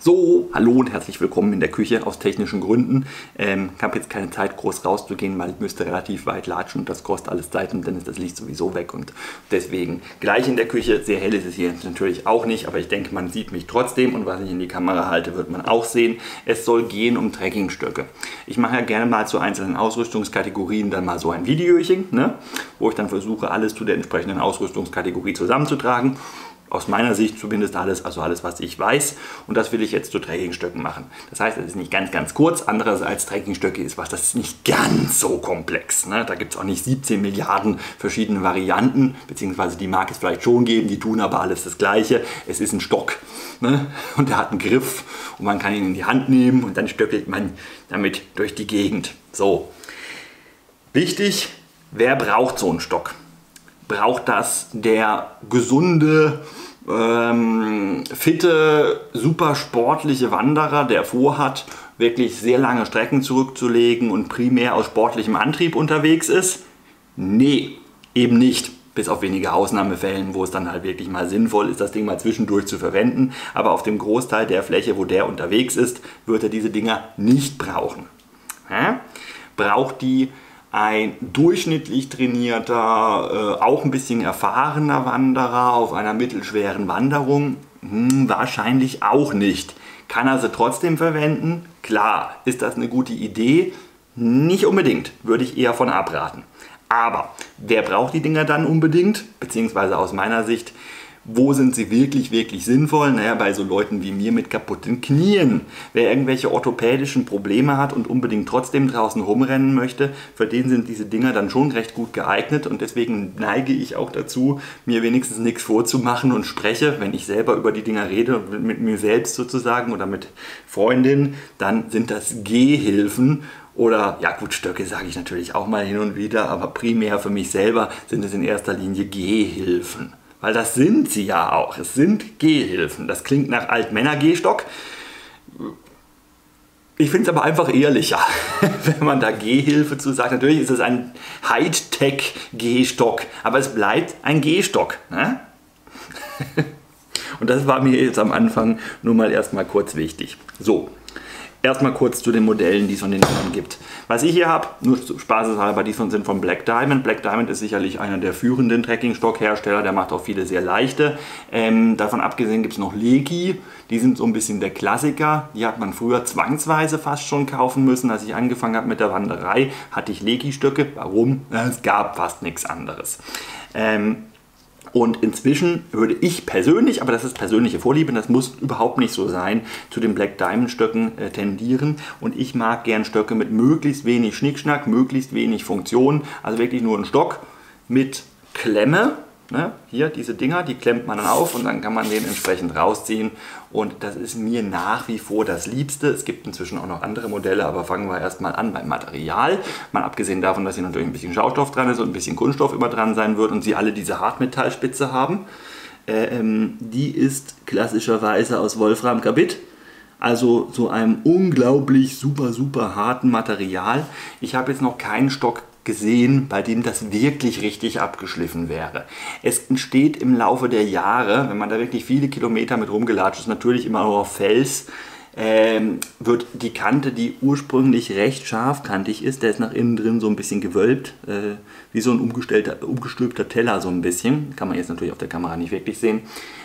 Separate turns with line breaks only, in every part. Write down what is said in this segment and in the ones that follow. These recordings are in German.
So, hallo und herzlich willkommen in der Küche aus technischen Gründen. Ich habe jetzt keine Zeit groß rauszugehen, weil ich müsste relativ weit latschen und das kostet alles Zeit und dann ist das Licht sowieso weg und deswegen gleich in der Küche. Sehr hell ist es hier natürlich auch nicht, aber ich denke, man sieht mich trotzdem und was ich in die Kamera halte, wird man auch sehen. Es soll gehen um Trekkingstöcke. Ich mache ja gerne mal zu einzelnen Ausrüstungskategorien dann mal so ein Videochen, ne, wo ich dann versuche, alles zu der entsprechenden Ausrüstungskategorie zusammenzutragen. Aus meiner Sicht zumindest alles, also alles, was ich weiß. Und das will ich jetzt zu Trekkingstöcken machen. Das heißt, es ist nicht ganz kurz. Andererseits, Trekkingstöcke ist was, das ist nicht ganz so komplex. Ne? Da gibt es auch nicht 17 Milliarden verschiedene Varianten. Beziehungsweise die mag es vielleicht schon geben, die tun aber alles das Gleiche. Es ist ein Stock, ne? Und der hat einen Griff und man kann ihn in die Hand nehmen und dann stöckelt man damit durch die Gegend. So. Wichtig, wer braucht so einen Stock? Braucht das der gesunde, fitte, super sportliche Wanderer, der vorhat, wirklich sehr lange Strecken zurückzulegen und primär aus sportlichem Antrieb unterwegs ist? Nee, eben nicht. Bis auf wenige Ausnahmefällen, wo es dann halt wirklich mal sinnvoll ist, das Ding mal zwischendurch zu verwenden. Aber auf dem Großteil der Fläche, wo der unterwegs ist, wird er diese Dinger nicht brauchen. Braucht die ein durchschnittlich trainierter, auch ein bisschen erfahrener Wanderer auf einer mittelschweren Wanderung? Wahrscheinlich auch nicht. Kann er sie trotzdem verwenden? Klar. Ist das eine gute Idee? Nicht unbedingt. Würde ich eher von abraten. Aber wer braucht die Dinger dann unbedingt? Beziehungsweise aus meiner Sicht, wo sind sie wirklich sinnvoll? Naja, bei so Leuten wie mir mit kaputten Knien. Wer irgendwelche orthopädischen Probleme hat und unbedingt trotzdem draußen rumrennen möchte, für den sind diese Dinger dann schon recht gut geeignet und deswegen neige ich auch dazu, mir wenigstens nichts vorzumachen und spreche, wenn ich selber über die Dinger rede, mit mir selbst sozusagen oder mit Freundinnen, dann sind das Gehhilfen. Oder, ja gut, Stöcke sage ich natürlich auch mal hin und wieder, aber primär für mich selber sind es in erster Linie Gehhilfen. Weil das sind sie ja auch. Es sind Gehhilfen. Das klingt nach Altmänner-Gehstock. Ich finde es aber einfach ehrlicher, wenn man da Gehhilfe zu sagt. Natürlich ist es ein Hightech-Gehstock, aber es bleibt ein Gehstock. Ne? Und das war mir jetzt am Anfang nur mal erstmal kurz wichtig. So. Erstmal kurz zu den Modellen, die es von den Dingern gibt. Was ich hier habe, nur spaßeshalber, die sind von Black Diamond. Black Diamond ist sicherlich einer der führenden Trekkingstockhersteller, der macht auch viele sehr leichte. Davon abgesehen gibt es noch Leki, die sind so ein bisschen der Klassiker. Die hat man früher zwangsweise fast schon kaufen müssen. Als ich angefangen habe mit der Wanderei, hatte ich Leki-Stöcke. Warum? Es gab fast nichts anderes. Und inzwischen würde ich persönlich, aber das ist persönliche Vorliebe, das muss überhaupt nicht so sein, zu den Black Diamond Stöcken tendieren. Und ich mag gern Stöcke mit möglichst wenig Schnickschnack, möglichst wenig Funktion. Also wirklich nur ein Stock mit Klemme. Ne? Hier diese Dinger, die klemmt man dann auf und dann kann man den entsprechend rausziehen. Und das ist mir nach wie vor das Liebste. Es gibt inzwischen auch noch andere Modelle, aber fangen wir erstmal an beim Material. Mal abgesehen davon, dass hier natürlich ein bisschen Schaumstoff dran ist und ein bisschen Kunststoff immer dran sein wird und sie alle diese Hartmetallspitze haben. Die ist klassischerweise aus Wolfram-Carbid. Also so einem unglaublich super harten Material. Ich habe jetzt noch keinen Stock gesehen, bei dem das wirklich richtig abgeschliffen wäre. Es entsteht im Laufe der Jahre, wenn man da wirklich viele Kilometer mit rumgelatscht ist, natürlich immer nur auf Fels, wird die Kante, die ursprünglich recht scharfkantig ist, der ist nach innen drin so ein bisschen gewölbt, wie so ein umgestülpter Teller so ein bisschen, kann man jetzt natürlich auf der Kamera nicht wirklich sehen.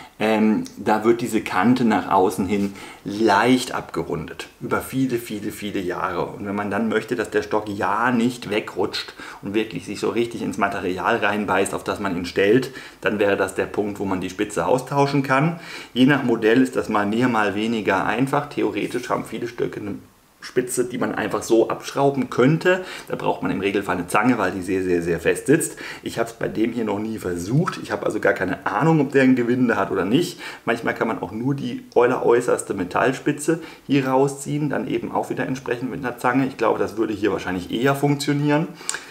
Da wird diese Kante nach außen hin leicht abgerundet, über viele Jahre. Und wenn man dann möchte, dass der Stock ja nicht wegrutscht und wirklich sich so richtig ins Material reinbeißt, auf das man ihn stellt, dann wäre das der Punkt, wo man die Spitze austauschen kann. Je nach Modell ist das mal mehr, mal weniger einfach. Theoretisch haben viele Stöcke eine Spitze, die man einfach so abschrauben könnte. Da braucht man im Regelfall eine Zange, weil die sehr fest sitzt. Ich habe es bei dem hier noch nie versucht. Ich habe also gar keine Ahnung, ob der ein Gewinde hat oder nicht. Manchmal kann man auch nur die äußerste Metallspitze hier rausziehen, dann eben auch wieder entsprechend mit einer Zange. Ich glaube, das würde hier wahrscheinlich eher funktionieren.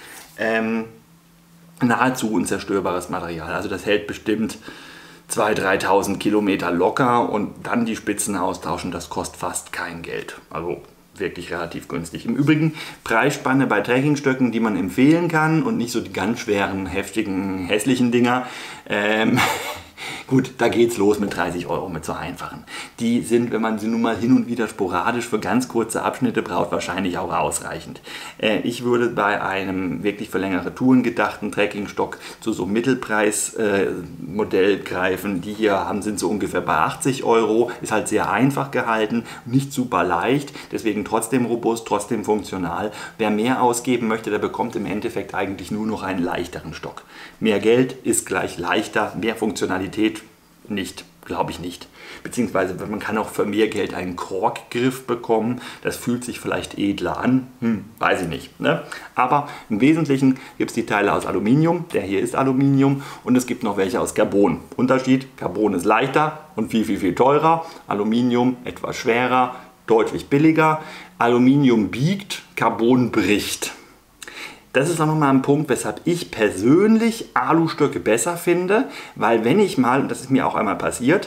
Nahezu unzerstörbares Material. Also das hält bestimmt 2.000, 3.000 Kilometer locker und dann die Spitzen austauschen, das kostet fast kein Geld. Also wirklich relativ günstig. Im Übrigen Preisspanne bei Trekkingstöcken, die man empfehlen kann und nicht so die ganz schweren, heftigen, hässlichen Dinger. Gut, da geht's los mit 30 Euro mit so einfachen. Die sind, wenn man sie nun mal hin und wieder sporadisch für ganz kurze Abschnitte braucht, wahrscheinlich auch ausreichend. Ich würde bei einem wirklich für längere Touren gedachten Trekkingstock zu so Mittelpreis-Modell greifen. Die hier sind so ungefähr bei 80 Euro. Ist halt sehr einfach gehalten, nicht super leicht, deswegen trotzdem robust, trotzdem funktional. Wer mehr ausgeben möchte, der bekommt im Endeffekt eigentlich nur noch einen leichteren Stock. Mehr Geld ist gleich leichter, mehr Funktionalität nicht, glaube ich nicht. Beziehungsweise man kann auch für mehr Geld einen Korkgriff bekommen. Das fühlt sich vielleicht edler an. Weiß ich nicht. Ne? Aber im Wesentlichen gibt es die Teile aus Aluminium. Der hier ist Aluminium. Und es gibt noch welche aus Carbon. Unterschied, Carbon ist leichter und viel, viel, viel teurer. Aluminium etwas schwerer, deutlich billiger. Aluminium biegt, Carbon bricht. Das ist auch nochmal ein Punkt, weshalb ich persönlich Alustöcke besser finde, weil wenn ich mal, und das ist mir auch einmal passiert,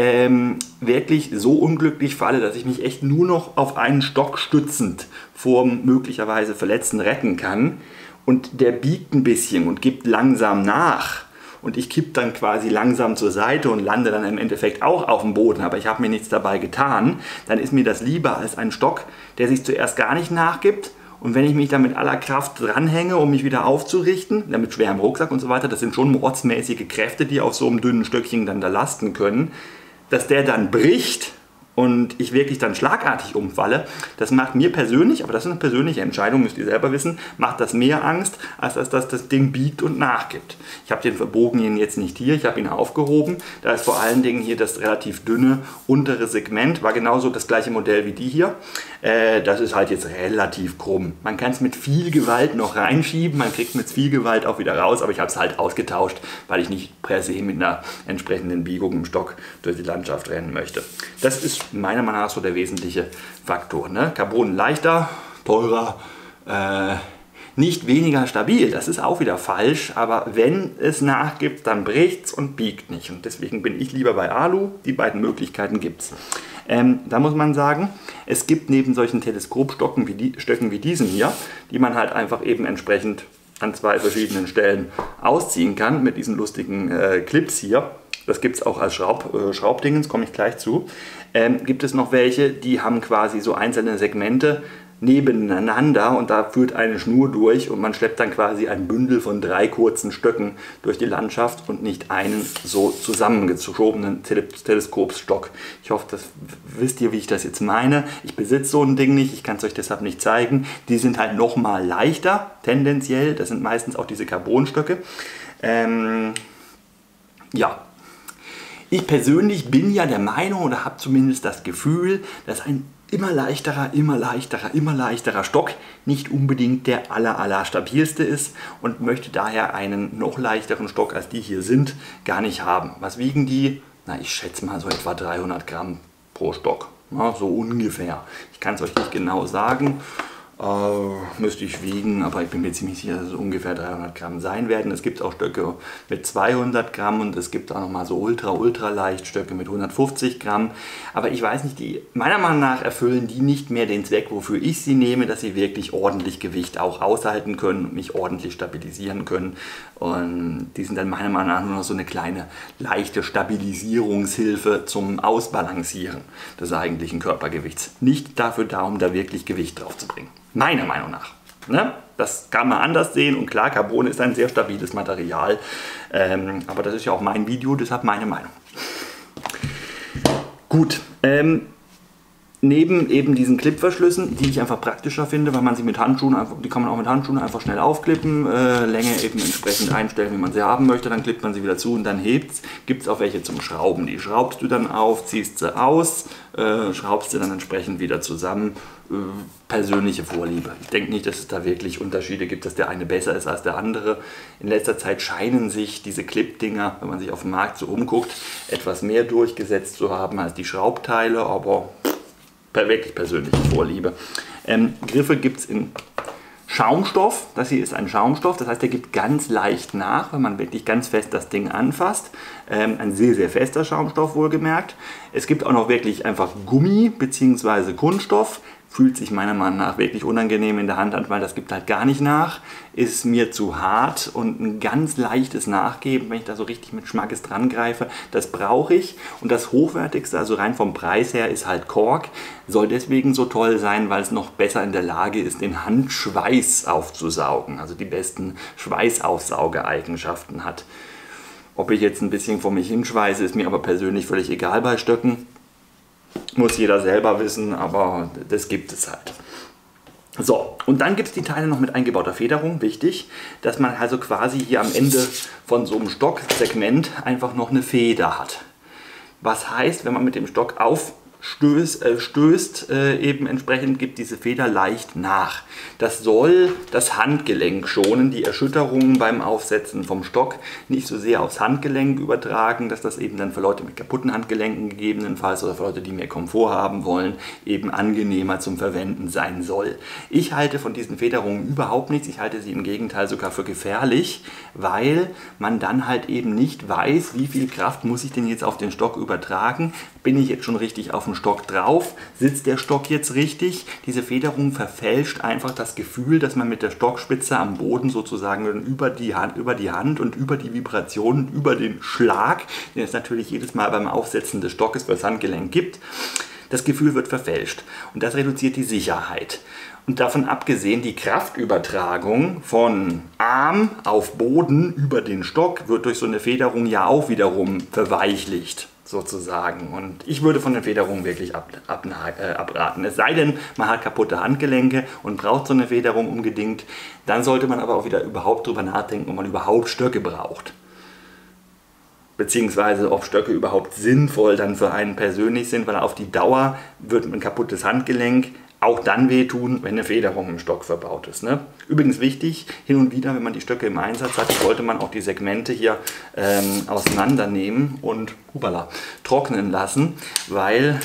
wirklich so unglücklich falle, dass ich mich echt nur noch auf einen Stock stützend vor möglicherweise Verletzten retten kann und der biegt ein bisschen und gibt langsam nach und ich kippe dann quasi langsam zur Seite und lande dann im Endeffekt auch auf dem Boden, aber ich habe mir nichts dabei getan, dann ist mir das lieber als ein Stock, der sich zuerst gar nicht nachgibt. Und wenn ich mich da mit aller Kraft dranhänge, um mich wieder aufzurichten, mit schwerem Rucksack und so weiter, das sind schon mordsmäßige Kräfte, die auf so einem dünnen Stöckchen dann da lasten können, dass der dann bricht und ich wirklich dann schlagartig umfalle, das macht mir persönlich, aber das ist eine persönliche Entscheidung, müsst ihr selber wissen, macht das mehr Angst, als dass das Ding biegt und nachgibt. Ich habe den verbogenen jetzt nicht hier, ich habe ihn aufgehoben. Da ist vor allen Dingen hier das relativ dünne untere Segment, war genauso das gleiche Modell wie die hier. Das ist halt jetzt relativ krumm. Man kann es mit viel Gewalt noch reinschieben, man kriegt mit viel Gewalt auch wieder raus, aber ich habe es halt ausgetauscht, weil ich nicht per se mit einer entsprechenden Biegung im Stock durch die Landschaft rennen möchte. Das ist meiner Meinung nach so der wesentliche Faktor. Ne? Carbon leichter, teurer, nicht weniger stabil. Das ist auch wieder falsch, aber wenn es nachgibt, dann bricht es und biegt nicht. Und deswegen bin ich lieber bei Alu. Die beiden Möglichkeiten gibt es. Da muss man sagen, es gibt neben solchen Teleskopstöcken wie diesen hier, die man halt einfach eben entsprechend an zwei verschiedenen Stellen ausziehen kann, mit diesen lustigen Clips hier. Das gibt es auch als Schraubdingens, komme ich gleich zu. Gibt es noch welche, die haben quasi so einzelne Segmente nebeneinander und da führt eine Schnur durch und man schleppt dann quasi ein Bündel von 3 kurzen Stöcken durch die Landschaft und nicht einen so zusammengeschobenen Teleskopsstock. Ich hoffe, das wisst ihr, wie ich das jetzt meine. Ich besitze so ein Ding nicht, ich kann es euch deshalb nicht zeigen. Die sind halt nochmal leichter, tendenziell. Das sind meistens auch diese Carbonstöcke. Ja. Ich persönlich bin ja der Meinung oder habe zumindest das Gefühl, dass ein immer leichterer Stock nicht unbedingt der aller stabilste ist und möchte daher einen noch leichteren Stock als die hier sind gar nicht haben. Was wiegen die? Na, ich schätze mal so etwa 300 Gramm pro Stock. Ja, so ungefähr. Ich kann es euch nicht genau sagen. Müsste ich wiegen, aber ich bin mir ziemlich sicher, dass es ungefähr 300 Gramm sein werden. Es gibt auch Stöcke mit 200 Gramm und es gibt auch noch mal so ultra leicht Stöcke mit 150 Gramm. Aber ich weiß nicht, meiner Meinung nach erfüllen die nicht mehr den Zweck, wofür ich sie nehme, dass sie wirklich ordentlich Gewicht auch aushalten können und mich ordentlich stabilisieren können. Und die sind dann meiner Meinung nach nur noch so eine kleine leichte Stabilisierungshilfe zum Ausbalancieren des eigentlichen Körpergewichts. Nicht dafür da, um da wirklich Gewicht drauf zu bringen. Meiner Meinung nach. Ne? Das kann man anders sehen und klar, Carbon ist ein sehr stabiles Material. Aber das ist ja auch mein Video, deshalb meine Meinung. Gut, neben eben diesen Clipverschlüssen, die ich einfach praktischer finde, weil man sie mit Handschuhen, die kann man auch mit Handschuhen einfach schnell aufklippen, Länge eben entsprechend einstellen, wie man sie haben möchte, dann klippt man sie wieder zu und dann hebt es. Gibt es auch welche zum Schrauben, die schraubst du dann auf, ziehst sie aus, schraubst sie dann entsprechend wieder zusammen. Persönliche Vorliebe. Ich denke nicht, dass es da wirklich Unterschiede gibt, dass der eine besser ist als der andere. In letzter Zeit scheinen sich diese Clip-Dinger, wenn man sich auf dem Markt so umguckt, etwas mehr durchgesetzt zu haben als die Schraubteile, aber wirklich persönliche Vorliebe. Griffe gibt es in Schaumstoff. Das hier ist ein Schaumstoff, das heißt, der gibt ganz leicht nach, wenn man wirklich ganz fest das Ding anfasst. Ein sehr fester Schaumstoff wohlgemerkt. Es gibt auch noch wirklich einfach Gummi bzw. Kunststoff. Fühlt sich meiner Meinung nach wirklich unangenehm in der Hand an, weil das gibt halt gar nicht nach. Ist mir zu hart und ein ganz leichtes Nachgeben, wenn ich da so richtig mit Schmackes dran greife, das brauche ich. Und das Hochwertigste, also rein vom Preis her, ist halt Kork. Soll deswegen so toll sein, weil es noch besser in der Lage ist, den Handschweiß aufzusaugen. Also die besten Schweißaufsaugeeigenschaften hat. Ob ich jetzt ein bisschen vor mich hinschweiße, ist mir aber persönlich völlig egal bei Stöcken. Muss jeder selber wissen, aber das gibt es halt. So, und dann gibt es die Teile noch mit eingebauter Federung. Wichtig, dass man also quasi hier am Ende von so einem Stocksegment einfach noch eine Feder hat. Was heißt, wenn man mit dem Stock stößt, eben entsprechend gibt diese Feder leicht nach. Das soll das Handgelenk schonen, die Erschütterungen beim Aufsetzen vom Stock nicht so sehr aufs Handgelenk übertragen, dass das eben dann für Leute mit kaputten Handgelenken gegebenenfalls oder für Leute, die mehr Komfort haben wollen, eben angenehmer zum Verwenden sein soll. Ich halte von diesen Federungen überhaupt nichts, ich halte sie im Gegenteil sogar für gefährlich, weil man dann halt eben nicht weiß, wie viel Kraft muss ich denn jetzt auf den Stock übertragen. Bin ich jetzt schon richtig auf dem Stock drauf? Sitzt der Stock jetzt richtig? Diese Federung verfälscht einfach das Gefühl, dass man mit der Stockspitze am Boden sozusagen über die Hand und über die Vibration, über den Schlag, den es natürlich jedes Mal beim Aufsetzen des Stockes fürs Handgelenk gibt, das Gefühl wird verfälscht. Und das reduziert die Sicherheit. Und davon abgesehen, die Kraftübertragung von Arm auf Boden über den Stock wird durch so eine Federung ja auch wiederum verweichlicht, sozusagen. Und ich würde von den Federungen wirklich abraten. Es sei denn, man hat kaputte Handgelenke und braucht so eine Federung unbedingt. Dann sollte man aber auch wieder überhaupt drüber nachdenken, ob man überhaupt Stöcke braucht. Beziehungsweise ob Stöcke überhaupt sinnvoll dann für einen persönlich sind, weil auf die Dauer wird ein kaputtes Handgelenk auch dann wehtun, wenn eine Federung im Stock verbaut ist. Ne? Übrigens wichtig, hin und wieder, wenn man die Stöcke im Einsatz hat, sollte man auch die Segmente hier auseinandernehmen und trocknen lassen, weil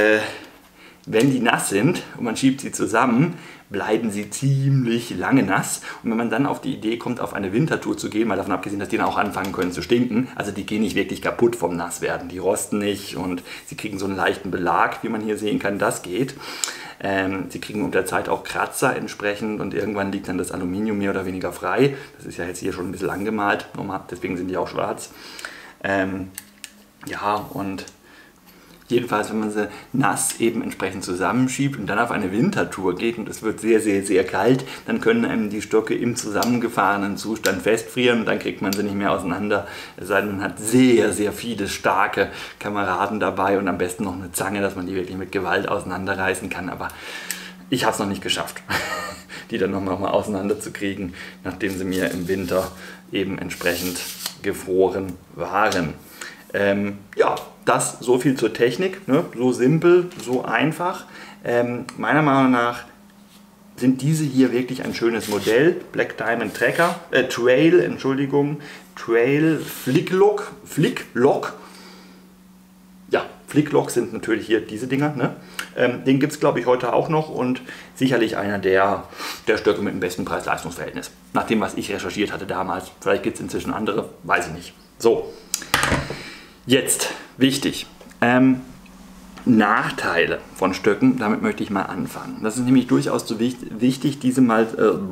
wenn die nass sind und man schiebt sie zusammen, bleiben sie ziemlich lange nass. Und wenn man dann auf die Idee kommt, auf eine Wintertour zu gehen, mal davon abgesehen, dass die dann auch anfangen können zu stinken, also die gehen nicht wirklich kaputt vom Nasswerden, die rosten nicht und sie kriegen so einen leichten Belag, wie man hier sehen kann, das geht. Sie kriegen unter der Zeit auch Kratzer entsprechend und irgendwann liegt dann das Aluminium mehr oder weniger frei. Das ist ja jetzt hier schon ein bisschen angemalt, deswegen sind die auch schwarz. Ja, und jedenfalls, wenn man sie nass eben entsprechend zusammenschiebt und dann auf eine Wintertour geht und es wird sehr, sehr, sehr kalt, dann können einem die Stöcke im zusammengefahrenen Zustand festfrieren und dann kriegt man sie nicht mehr auseinander. Es sei denn, man hat sehr, sehr viele starke Kameraden dabei und am besten noch eine Zange, dass man die wirklich mit Gewalt auseinanderreißen kann. Aber ich habe es noch nicht geschafft, die dann nochmal auseinander zu kriegen, nachdem sie mir im Winter eben entsprechend gefroren waren. Ja, das so viel zur Technik, ne? So simpel, so einfach. Meiner Meinung nach sind diese hier wirklich ein schönes Modell. Black Diamond Trail Flicklock. Ja, Flicklock sind natürlich hier diese Dinger. Ne? Den gibt es, glaube ich, heute auch noch und sicherlich einer der Stöcke mit dem besten Preis-Leistungs-Verhältnis. Nach dem, was ich recherchiert hatte damals. Vielleicht gibt es inzwischen andere, weiß ich nicht. So. Jetzt, wichtig, Nachteile von Stöcken, damit möchte ich mal anfangen. Das ist nämlich durchaus so wichtig, diese mal...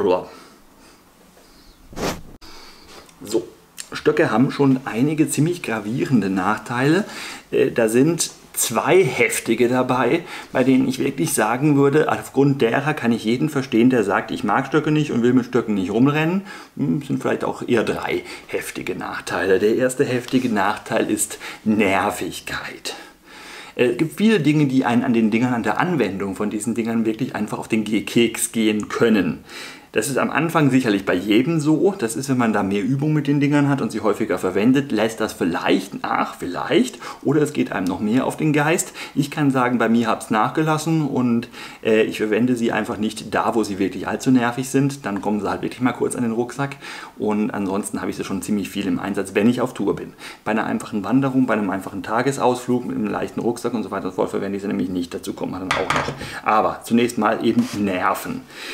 So, Stöcke haben schon einige ziemlich gravierende Nachteile. Da sind zwei heftige dabei, bei denen ich wirklich sagen würde, aufgrund derer kann ich jeden verstehen, der sagt, ich mag Stöcke nicht und will mit Stöcken nicht rumrennen. Sind vielleicht auch eher drei heftige Nachteile. Der erste heftige Nachteil ist Nervigkeit. Es gibt viele Dinge, die einen an den Dingern, an der Anwendung von diesen Dingern wirklich einfach auf den Keks gehen können. Das ist am Anfang sicherlich bei jedem so. Das ist, wenn man da mehr Übung mit den Dingern hat und sie häufiger verwendet, lässt das vielleicht nach, oder es geht einem noch mehr auf den Geist. Ich kann sagen, bei mir habe es nachgelassen und ich verwende sie einfach nicht da, wo sie wirklich allzu nervig sind. Dann kommen sie halt wirklich mal kurz an den Rucksack und ansonsten habe ich sie schon ziemlich viel im Einsatz, wenn ich auf Tour bin. Bei einer einfachen Wanderung, bei einem einfachen Tagesausflug mit einem leichten Rucksack und so weiter und so fort verwende ich sie nämlich nicht. Dazu kommt man dann auch noch. Aber zunächst mal eben Nerven.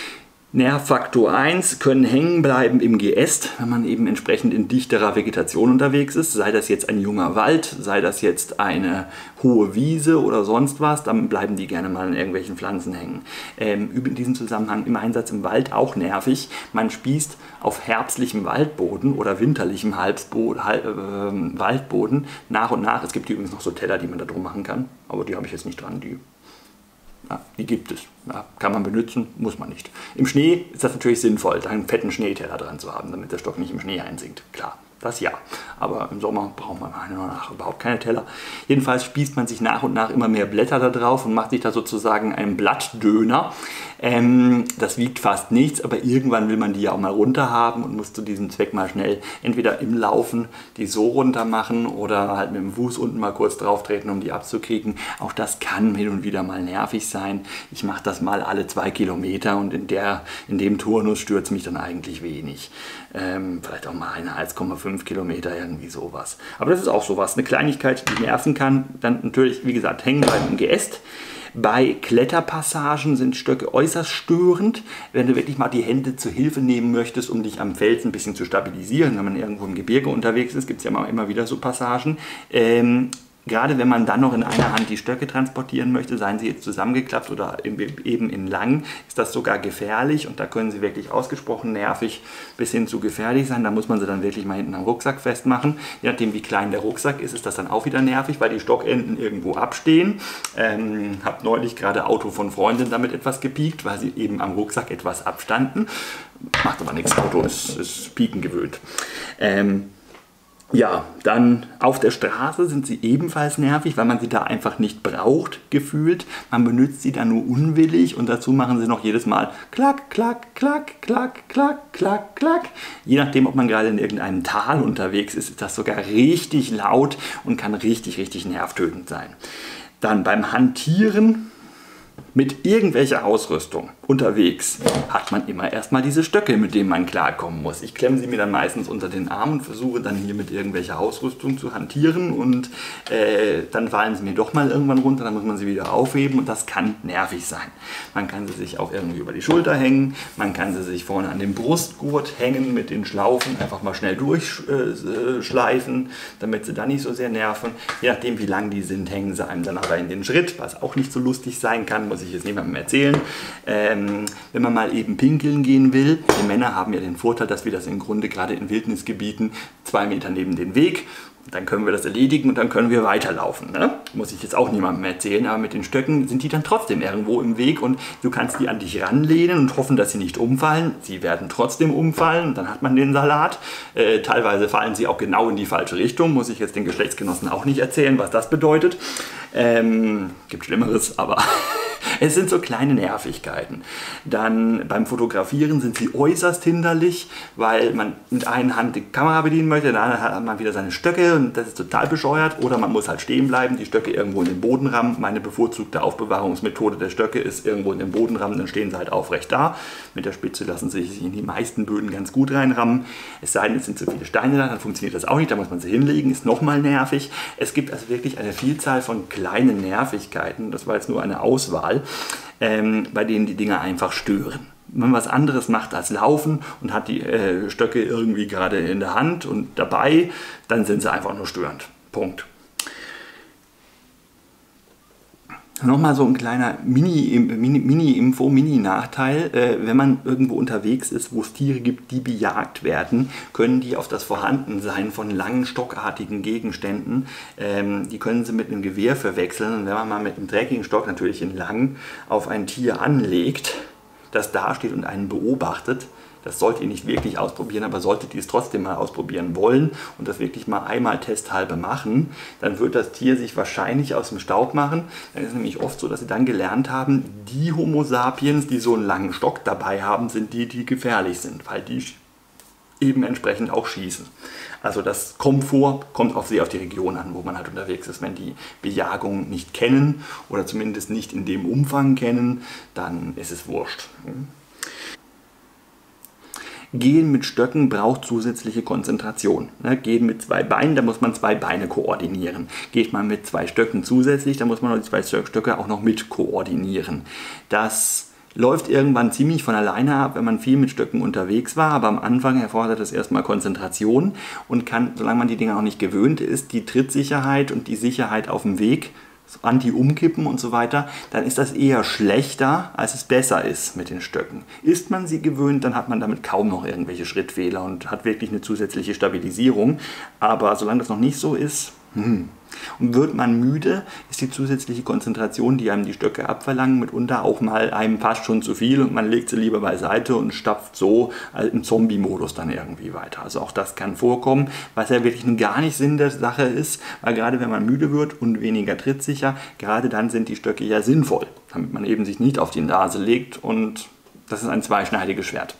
Nervfaktor 1 können hängen bleiben im Geäst, wenn man eben entsprechend in dichterer Vegetation unterwegs ist, sei das jetzt ein junger Wald, sei das jetzt eine hohe Wiese oder sonst was, dann bleiben die gerne mal in irgendwelchen Pflanzen hängen. In diesem Zusammenhang im Einsatz im Wald auch nervig, man spießt auf herbstlichem Waldboden oder winterlichem Waldboden nach und nach, es gibt übrigens noch so Teller, die man da drum machen kann, aber die habe ich jetzt nicht dran, die gibt es. Ja, kann man benutzen, muss man nicht. Im Schnee ist das natürlich sinnvoll, da einen fetten Schneeteller dran zu haben, damit der Stock nicht im Schnee einsinkt. Klar, das ja. Aber im Sommer braucht man meiner Meinung nach überhaupt keine Teller. Jedenfalls spießt man sich nach und nach immer mehr Blätter da drauf und macht sich da sozusagen einen Blattdöner. Das wiegt fast nichts, aber irgendwann will man die ja auch mal runter haben und muss zu diesem Zweck mal schnell entweder im Laufen die so runter machen oder halt mit dem Fuß unten mal kurz drauf treten, um die abzukriegen. Auch das kann hin und wieder mal nervig sein. Ich mache das mal alle 2 Kilometer und in dem Turnus stört es mich dann eigentlich wenig. Vielleicht auch mal eine 1,5 Kilometer, irgendwie sowas. Aber das ist auch sowas, eine Kleinigkeit, die nerven kann. Dann natürlich, wie gesagt, hängen bleiben im Geäst. Bei Kletterpassagen sind Stöcke äußerst störend. Wenn du wirklich mal die Hände zur Hilfe nehmen möchtest, um dich am Fels ein bisschen zu stabilisieren, wenn man irgendwo im Gebirge unterwegs ist, gibt es ja immer wieder so Passagen. Gerade wenn man dann noch in einer Hand die Stöcke transportieren möchte, seien sie jetzt zusammengeklappt oder eben in lang, ist das sogar gefährlich und da können sie wirklich ausgesprochen nervig bis hin zu gefährlich sein. Da muss man sie dann wirklich mal hinten am Rucksack festmachen. Je nachdem wie klein der Rucksack ist, ist das dann auch wieder nervig, weil die Stockenden irgendwo abstehen. Habe neulich gerade Auto von Freundin damit etwas gepiekt, weil sie eben am Rucksack etwas abstanden. Macht aber nichts, Auto ist pieken gewöhnt. Ja, dann auf der Straße sind sie ebenfalls nervig, weil man sie da einfach nicht braucht, gefühlt. Man benutzt sie dann nur unwillig und dazu machen sie noch jedes Mal klack, klack, klack, klack, klack, klack, klack. Je nachdem, ob man gerade in irgendeinem Tal unterwegs ist, ist das sogar richtig laut und kann richtig, richtig nervtötend sein. Dann beim Hantieren mit irgendwelcher Ausrüstung unterwegs hat man immer erstmal diese Stöcke, mit denen man klarkommen muss. Ich klemme sie mir dann meistens unter den Arm und versuche dann hier mit irgendwelcher Ausrüstung zu hantieren und dann fallen sie mir doch mal irgendwann runter, dann muss man sie wieder aufheben und das kann nervig sein. Man kann sie sich auch irgendwie über die Schulter hängen, man kann sie sich vorne an den Brustgurt hängen mit den Schlaufen, einfach mal schnell durchschleifen, damit sie dann nicht so sehr nerven. Je nachdem wie lang die sind, hängen sie einem dann aber in den Schritt, was auch nicht so lustig sein kann, muss ich jetzt niemandem erzählen. Wenn man mal eben pinkeln gehen will, die Männer haben ja den Vorteil, dass wir das im Grunde gerade in Wildnisgebieten 2 Meter neben den Weg, dann können wir das erledigen und dann können wir weiterlaufen. Ne? Muss ich jetzt auch niemandem erzählen, aber mit den Stöcken sind die dann trotzdem irgendwo im Weg und du kannst die an dich ranlehnen und hoffen, dass sie nicht umfallen. Sie werden trotzdem umfallen und dann hat man den Salat. Teilweise fallen sie auch genau in die falsche Richtung, muss ich jetzt den Geschlechtsgenossen auch nicht erzählen, was das bedeutet. Gibt Schlimmeres, aber es sind so kleine Nervigkeiten. Dann beim Fotografieren sind sie äußerst hinderlich, weil man mit einer Hand die Kamera bedienen möchte, in der anderen Hand hat man wieder seine Stöcke und das ist total bescheuert. Oder man muss halt stehen bleiben, die Stöcke irgendwo in den Boden rammen. Meine bevorzugte Aufbewahrungsmethode der Stöcke ist irgendwo in den Boden rammen, dann stehen sie halt aufrecht da. Mit der Spitze lassen sie sich in die meisten Böden ganz gut reinrammen. Es sei denn, es sind zu viele Steine da, dann funktioniert das auch nicht, da muss man sie hinlegen, ist nochmal nervig. Es gibt also wirklich eine Vielzahl von kleinen Nervigkeiten, das war jetzt nur eine Auswahl, bei denen die Dinger einfach stören. Wenn man was anderes macht als Laufen und hat die Stöcke irgendwie gerade in der Hand und dabei, dann sind sie einfach nur störend. Punkt. Nochmal so ein kleiner Mini-Nachteil, wenn man irgendwo unterwegs ist, wo es Tiere gibt, die bejagt werden, können die auf das Vorhandensein von langen stockartigen Gegenständen, die können sie mit einem Gewehr verwechseln und wenn man mal mit einem dreckigen Stock natürlich in lang auf ein Tier anlegt, das da steht und einen beobachtet, das solltet ihr nicht wirklich ausprobieren, aber solltet ihr es trotzdem mal ausprobieren wollen und das wirklich mal einmal testhalber machen, dann wird das Tier sich wahrscheinlich aus dem Staub machen. Dann ist es nämlich oft so, dass sie dann gelernt haben, die Homo sapiens, die so einen langen Stock dabei haben, sind die, die gefährlich sind, weil die eben entsprechend auch schießen. Also das kommt vor, kommt auch sehr auf die Region an, wo man halt unterwegs ist. Wenn die Bejagung nicht kennen oder zumindest nicht in dem Umfang kennen, dann ist es wurscht. Gehen mit Stöcken braucht zusätzliche Konzentration. Gehen mit 2 Beinen, da muss man 2 Beine koordinieren. Geht man mit 2 Stöcken zusätzlich, da muss man die 2 Stöcke auch noch mit koordinieren. Das läuft irgendwann ziemlich von alleine ab, wenn man viel mit Stöcken unterwegs war, aber am Anfang erfordert es erstmal Konzentration und kann, solange man die Dinger noch nicht gewöhnt ist, die Trittsicherheit und die Sicherheit auf dem Weg, Anti-Umkippen und so weiter, dann ist das eher schlechter, als es besser ist mit den Stöcken. Ist man sie gewöhnt, dann hat man damit kaum noch irgendwelche Schrittfehler und hat wirklich eine zusätzliche Stabilisierung, aber solange das noch nicht so ist, Und wird man müde, ist die zusätzliche Konzentration, die einem die Stöcke abverlangen, mitunter auch mal einem fast schon zu viel und man legt sie lieber beiseite und stapft so im Zombie-Modus dann irgendwie weiter. Also auch das kann vorkommen, was ja wirklich gar nicht Sinn der Sache ist, weil gerade wenn man müde wird und weniger trittsicher, gerade dann sind die Stöcke ja sinnvoll, damit man eben sich nicht auf die Nase legt und das ist ein zweischneidiges Schwert.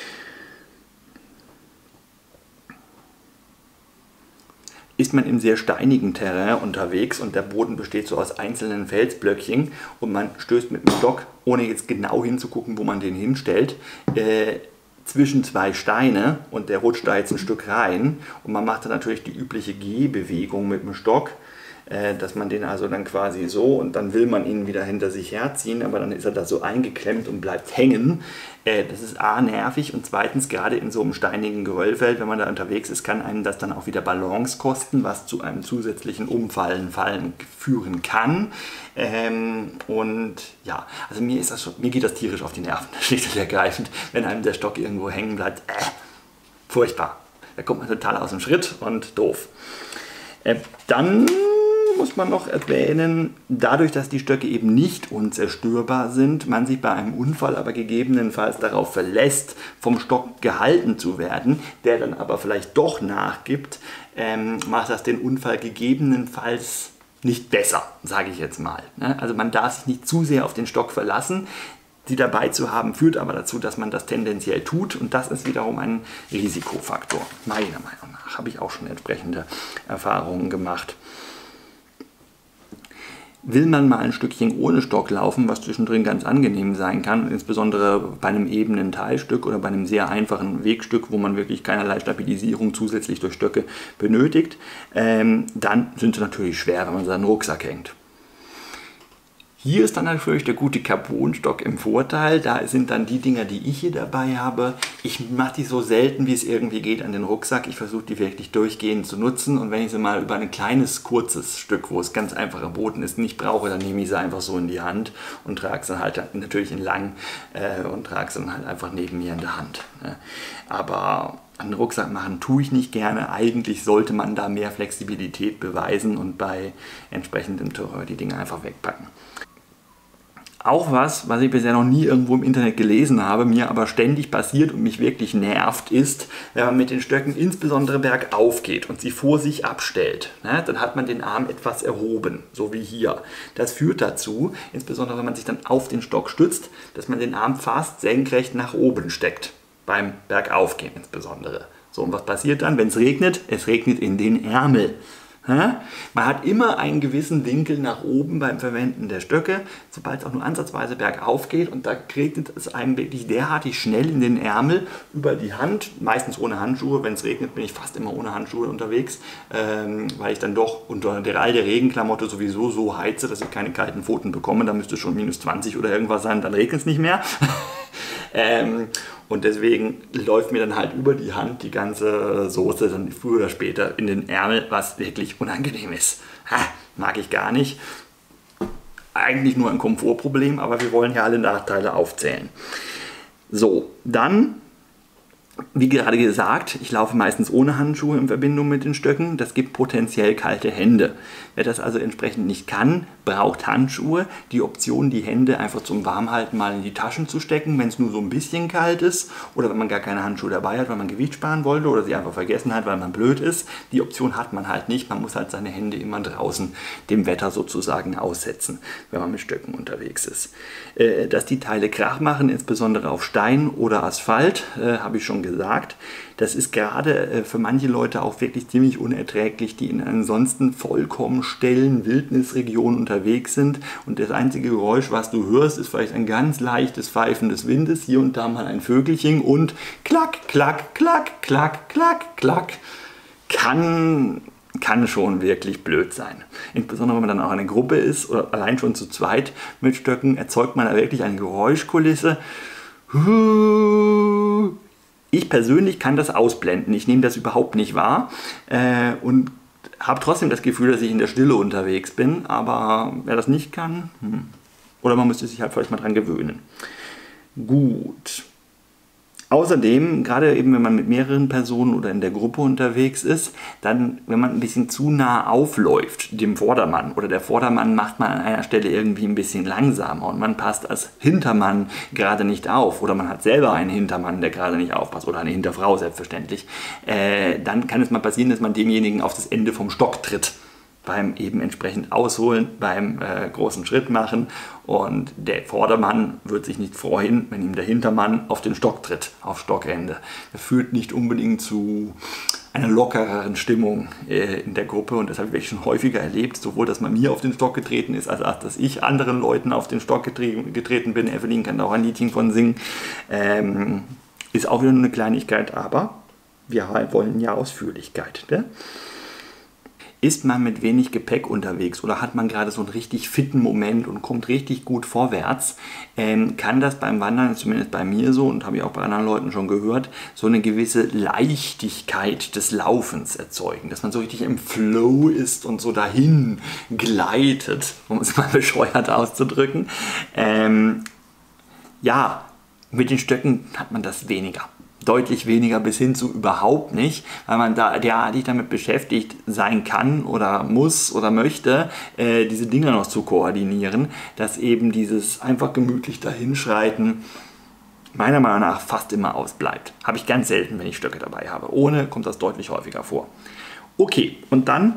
Ist man im sehr steinigen Terrain unterwegs und der Boden besteht so aus einzelnen Felsblöckchen und man stößt mit dem Stock, ohne jetzt genau hinzugucken, wo man den hinstellt, zwischen zwei Steine und der rutscht da jetzt ein Stück rein und man macht dann natürlich die übliche Gehbewegung mit dem Stock, dass man den also dann quasi so und dann will man ihn wieder hinter sich herziehen, aber dann ist er da so eingeklemmt und bleibt hängen. Das ist A, nervig und zweitens, gerade in so einem steinigen Geröllfeld, wenn man da unterwegs ist, kann einem das dann auch wieder Balance kosten, was zu einem zusätzlichen Fallen führen kann. Und ja, also mir geht das tierisch auf die Nerven, schlicht und ergreifend, wenn einem der Stock irgendwo hängen bleibt. Furchtbar. Da kommt man total aus dem Schritt und doof. Dann muss man noch erwähnen, dadurch, dass die Stöcke eben nicht unzerstörbar sind, man sich bei einem Unfall aber gegebenenfalls darauf verlässt, vom Stock gehalten zu werden, der dann aber vielleicht doch nachgibt, macht das den Unfall gegebenenfalls nicht besser, sage ich jetzt mal. Also man darf sich nicht zu sehr auf den Stock verlassen. Die dabei zu haben, führt aber dazu, dass man das tendenziell tut und das ist wiederum ein Risikofaktor. Meiner Meinung nach habe ich auch schon entsprechende Erfahrungen gemacht. Will man mal ein Stückchen ohne Stock laufen, was zwischendrin ganz angenehm sein kann, insbesondere bei einem ebenen Teilstück oder bei einem sehr einfachen Wegstück, wo man wirklich keinerlei Stabilisierung zusätzlich durch Stöcke benötigt, dann sind sie natürlich schwer, wenn man seinen Rucksack hängt. Hier ist dann natürlich der gute Carbonstock im Vorteil. Da sind dann die Dinger, die ich hier dabei habe. Ich mache die so selten, wie es irgendwie geht, an den Rucksack. Ich versuche die wirklich durchgehend zu nutzen. Und wenn ich sie mal über ein kleines, kurzes Stück, wo es ganz einfacher Boden ist, nicht brauche, dann nehme ich sie einfach so in die Hand und trage sie halt natürlich in lang und trage sie dann halt einfach neben mir in der Hand. Aber einen Rucksack machen tue ich nicht gerne. Eigentlich sollte man da mehr Flexibilität beweisen und bei entsprechendem Terrain die Dinge einfach wegpacken. Auch was ich bisher noch nie irgendwo im Internet gelesen habe, mir aber ständig passiert und mich wirklich nervt, ist, wenn man mit den Stöcken insbesondere bergauf geht und sie vor sich abstellt, dann hat man den Arm etwas erhoben, so wie hier. Das führt dazu, insbesondere wenn man sich dann auf den Stock stützt, dass man den Arm fast senkrecht nach oben steckt, beim Bergaufgehen insbesondere. So, und was passiert dann, wenn es regnet? Es regnet in den Ärmel. Man hat immer einen gewissen Winkel nach oben beim Verwenden der Stöcke, sobald es auch nur ansatzweise bergauf geht und da regnet es einem wirklich derartig schnell in den Ärmel über die Hand, meistens ohne Handschuhe. Wenn es regnet, bin ich fast immer ohne Handschuhe unterwegs, weil ich dann doch unter der all der Regenklamotte sowieso so heize, dass ich keine kalten Pfoten bekomme. Da müsste es schon minus 20 oder irgendwas sein, dann regnet es nicht mehr. Und deswegen läuft mir dann halt über die Hand die ganze Soße dann früher oder später in den Ärmel, was wirklich unangenehm ist. Mag ich gar nicht. Eigentlich nur ein Komfortproblem, aber wir wollen ja alle Nachteile aufzählen. So, dann, wie gerade gesagt, ich laufe meistens ohne Handschuhe in Verbindung mit den Stöcken. Das gibt potenziell kalte Hände. Wer das also entsprechend nicht kann, braucht Handschuhe. Die Option, die Hände einfach zum Warmhalten mal in die Taschen zu stecken, wenn es nur so ein bisschen kalt ist oder wenn man gar keine Handschuhe dabei hat, weil man Gewicht sparen wollte oder sie einfach vergessen hat, weil man blöd ist. Die Option hat man halt nicht. Man muss halt seine Hände immer draußen dem Wetter sozusagen aussetzen, wenn man mit Stöcken unterwegs ist. Dass die Teile Krach machen, insbesondere auf Stein oder Asphalt, habe ich schon gesagt. Das ist gerade für manche Leute auch wirklich ziemlich unerträglich, die in ansonsten vollkommen stillen Wildnisregionen unterwegs sind und das einzige Geräusch, was du hörst, ist vielleicht ein ganz leichtes Pfeifen des Windes, hier und da mal ein Vögelchen und klack, klack, klack, klack, klack, klack, kann kann schon wirklich blöd sein. Insbesondere wenn man dann auch eine Gruppe ist oder allein schon zu zweit mit Stöcken, erzeugt man da wirklich eine Geräuschkulisse. Ich persönlich kann das ausblenden. Ich nehme das überhaupt nicht wahr und habe trotzdem das Gefühl, dass ich in der Stille unterwegs bin. Aber wer das nicht kann, oder man müsste sich halt vielleicht mal dran gewöhnen. Gut. Außerdem, gerade eben wenn man mit mehreren Personen oder in der Gruppe unterwegs ist, dann, wenn man ein bisschen zu nah aufläuft, dem Vordermann, oder der Vordermann macht man an einer Stelle irgendwie ein bisschen langsamer und man passt als Hintermann gerade nicht auf, oder man hat selber einen Hintermann, der gerade nicht aufpasst, oder eine Hinterfrau selbstverständlich, dann kann es mal passieren, dass man demjenigen auf das Ende vom Stock tritt. Beim eben entsprechend ausholen, beim großen Schritt machen, und der Vordermann wird sich nicht freuen, wenn ihm der Hintermann auf den Stock tritt, auf Stockende. Das führt nicht unbedingt zu einer lockereren Stimmung in der Gruppe, und das habe ich wirklich schon häufiger erlebt, sowohl, dass man mir auf den Stock getreten ist, als auch, dass ich anderen Leuten auf den Stock getreten bin. Evelyn kann da auch ein Liedchen von singen. Ist auch wieder nur eine Kleinigkeit, aber wir wollen ja Ausführlichkeit. Ne? Ist man mit wenig Gepäck unterwegs oder hat man gerade so einen richtig fitten Moment und kommt richtig gut vorwärts, kann das beim Wandern, zumindest bei mir so und habe ich auch bei anderen Leuten schon gehört, so eine gewisse Leichtigkeit des Laufens erzeugen, dass man so richtig im Flow ist und so dahin gleitet, um es mal bescheuert auszudrücken. Ja, mit den Stöcken hat man das weniger. Deutlich weniger bis hin zu überhaupt nicht, weil man da derartig damit beschäftigt sein kann oder muss oder möchte, diese Dinge noch zu koordinieren, dass eben dieses einfach gemütlich dahinschreiten meiner Meinung nach fast immer ausbleibt. Habe ich ganz selten, wenn ich Stöcke dabei habe. Ohne kommt das deutlich häufiger vor. Okay, und dann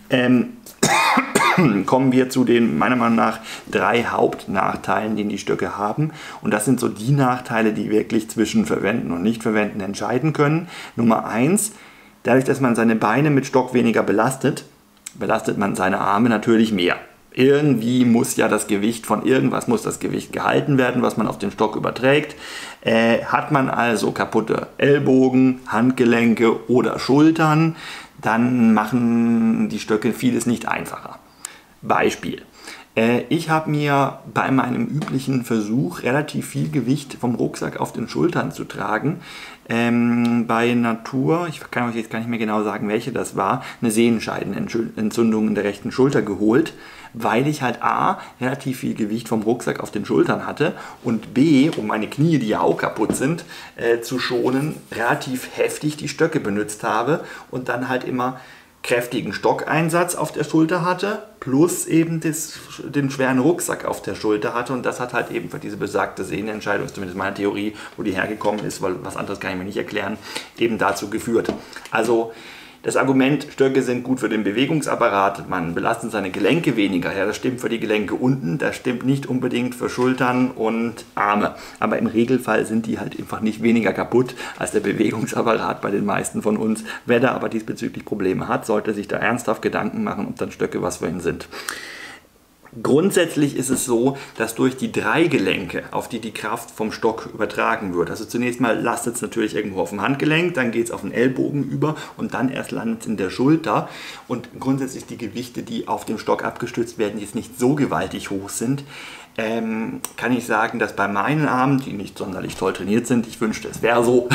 kommen wir zu den, meiner Meinung nach, 3 Hauptnachteilen, die die Stöcke haben. Und das sind so die Nachteile, die wirklich zwischen Verwenden und Nicht-Verwenden entscheiden können. Nummer 1, dadurch, dass man seine Beine mit Stock weniger belastet, belastet man seine Arme natürlich mehr. Irgendwie muss ja das Gewicht von irgendwas, muss das Gewicht gehalten werden, was man auf den Stock überträgt. Hat man also kaputte Ellbogen, Handgelenke oder Schultern, dann machen die Stöcke vieles nicht einfacher. Beispiel. Ich habe mir bei meinem üblichen Versuch, relativ viel Gewicht vom Rucksack auf den Schultern zu tragen, bei Natur, ich kann euch jetzt gar nicht mehr genau sagen, welche das war, eine Sehenscheidenentzündung in der rechten Schulter geholt, weil ich halt A, relativ viel Gewicht vom Rucksack auf den Schultern hatte und B, um meine Knie, die ja auch kaputt sind, zu schonen, relativ heftig die Stöcke benutzt habe und dann halt immer kräftigen Stockeinsatz auf der Schulter hatte, plus eben den schweren Rucksack auf der Schulter hatte, und das hat halt eben für diese besagte Sehnenentscheidung, zumindest meine Theorie, wo die hergekommen ist, weil was anderes kann ich mir nicht erklären, eben dazu geführt. Also das Argument, Stöcke sind gut für den Bewegungsapparat, man belastet seine Gelenke weniger, ja, das stimmt für die Gelenke unten, das stimmt nicht unbedingt für Schultern und Arme. Aber im Regelfall sind die halt einfach nicht weniger kaputt als der Bewegungsapparat bei den meisten von uns. Wer da aber diesbezüglich Probleme hat, sollte sich da ernsthaft Gedanken machen, ob dann Stöcke was für ihn sind. Grundsätzlich ist es so, dass durch die 3 Gelenke, auf die die Kraft vom Stock übertragen wird, also zunächst mal lastet es natürlich irgendwo auf dem Handgelenk, dann geht es auf den Ellbogen über und dann erst landet es in der Schulter, und grundsätzlich die Gewichte, die auf dem Stock abgestützt werden, jetzt nicht so gewaltig hoch sind, kann ich sagen, dass bei meinen Armen, die nicht sonderlich toll trainiert sind, ich wünschte es wäre so,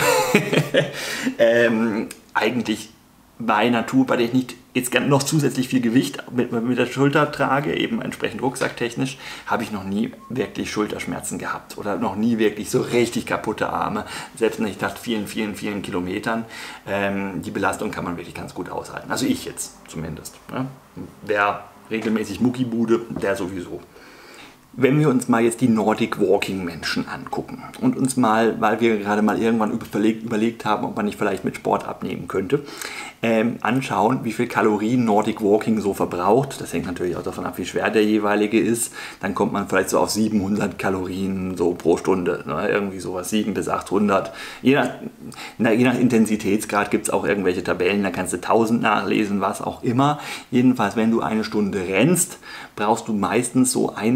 eigentlich bei Natur, bei der ich nicht jetzt noch zusätzlich viel Gewicht mit der Schulter trage, eben entsprechend rucksacktechnisch, habe ich noch nie wirklich Schulterschmerzen gehabt oder noch nie wirklich so richtig kaputte Arme, selbst nach vielen, vielen, vielen Kilometern. Die Belastung kann man wirklich ganz gut aushalten, also ich jetzt zumindest. Ne? Wer regelmäßig Muckibude, der sowieso. Wenn wir uns mal jetzt die Nordic Walking Menschen angucken und uns mal, weil wir gerade mal irgendwann überlegt haben, ob man nicht vielleicht mit Sport abnehmen könnte, anschauen, wie viel Kalorien Nordic Walking so verbraucht. Das hängt natürlich auch davon ab, wie schwer der jeweilige ist. Dann kommt man vielleicht so auf 700 Kalorien so pro Stunde. Ne? Irgendwie sowas, 700 bis 800. Je nach Intensitätsgrad gibt es auch irgendwelche Tabellen, da kannst du 1000 nachlesen, was auch immer. Jedenfalls, wenn du eine Stunde rennst, brauchst du meistens so 1, 2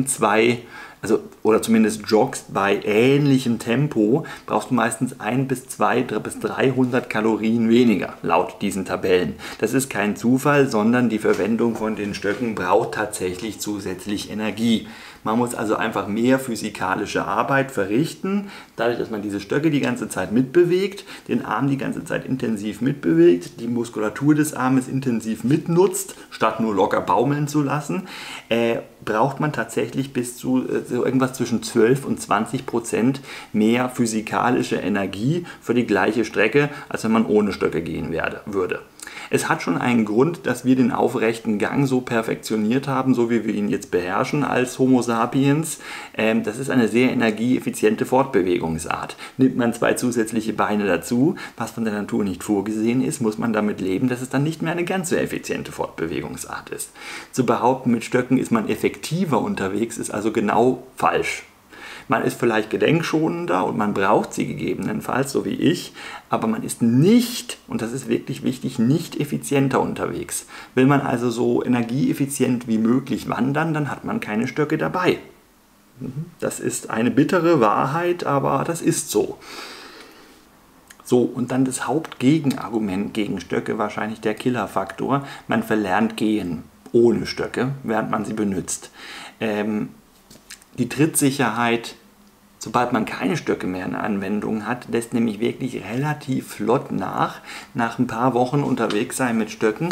oder zumindest joggst bei ähnlichem Tempo, brauchst du meistens 1 bis 200 bis 300 Kalorien weniger, laut diesen Tabellen. Das ist kein Zufall, sondern die Verwendung von den Stöcken braucht tatsächlich zusätzlich Energie. Man muss also einfach mehr physikalische Arbeit verrichten, dadurch, dass man diese Stöcke die ganze Zeit mitbewegt, den Arm die ganze Zeit intensiv mitbewegt, die Muskulatur des Armes intensiv mitnutzt, statt nur locker baumeln zu lassen, braucht man tatsächlich bis zu irgendwas zwischen 12 und 20% mehr physikalische Energie für die gleiche Strecke, als wenn man ohne Stöcke gehen würde. Es hat schon einen Grund, dass wir den aufrechten Gang so perfektioniert haben, so wie wir ihn jetzt beherrschen als Homo sapiens. Das ist eine sehr energieeffiziente Fortbewegungsart. Nimmt man 2 zusätzliche Beine dazu, was von der Natur nicht vorgesehen ist, muss man damit leben, dass es dann nicht mehr eine ganz so effiziente Fortbewegungsart ist. Zu behaupten, mit Stöcken ist man effektiver unterwegs, ist also genau falsch. Man ist vielleicht gedenkschonender und man braucht sie gegebenenfalls, so wie ich, aber man ist nicht, und das ist wirklich wichtig, nicht effizienter unterwegs. Will man also so energieeffizient wie möglich wandern, dann hat man keine Stöcke dabei. Das ist eine bittere Wahrheit, aber das ist so. So, und dann das Hauptgegenargument gegen Stöcke, wahrscheinlich der Killerfaktor. Man verlernt gehen ohne Stöcke, während man sie benutzt. Die Trittsicherheit, sobald man keine Stöcke mehr in Anwendung hat, lässt nämlich wirklich relativ flott nach. Nach ein paar Wochen unterwegs sein mit Stöcken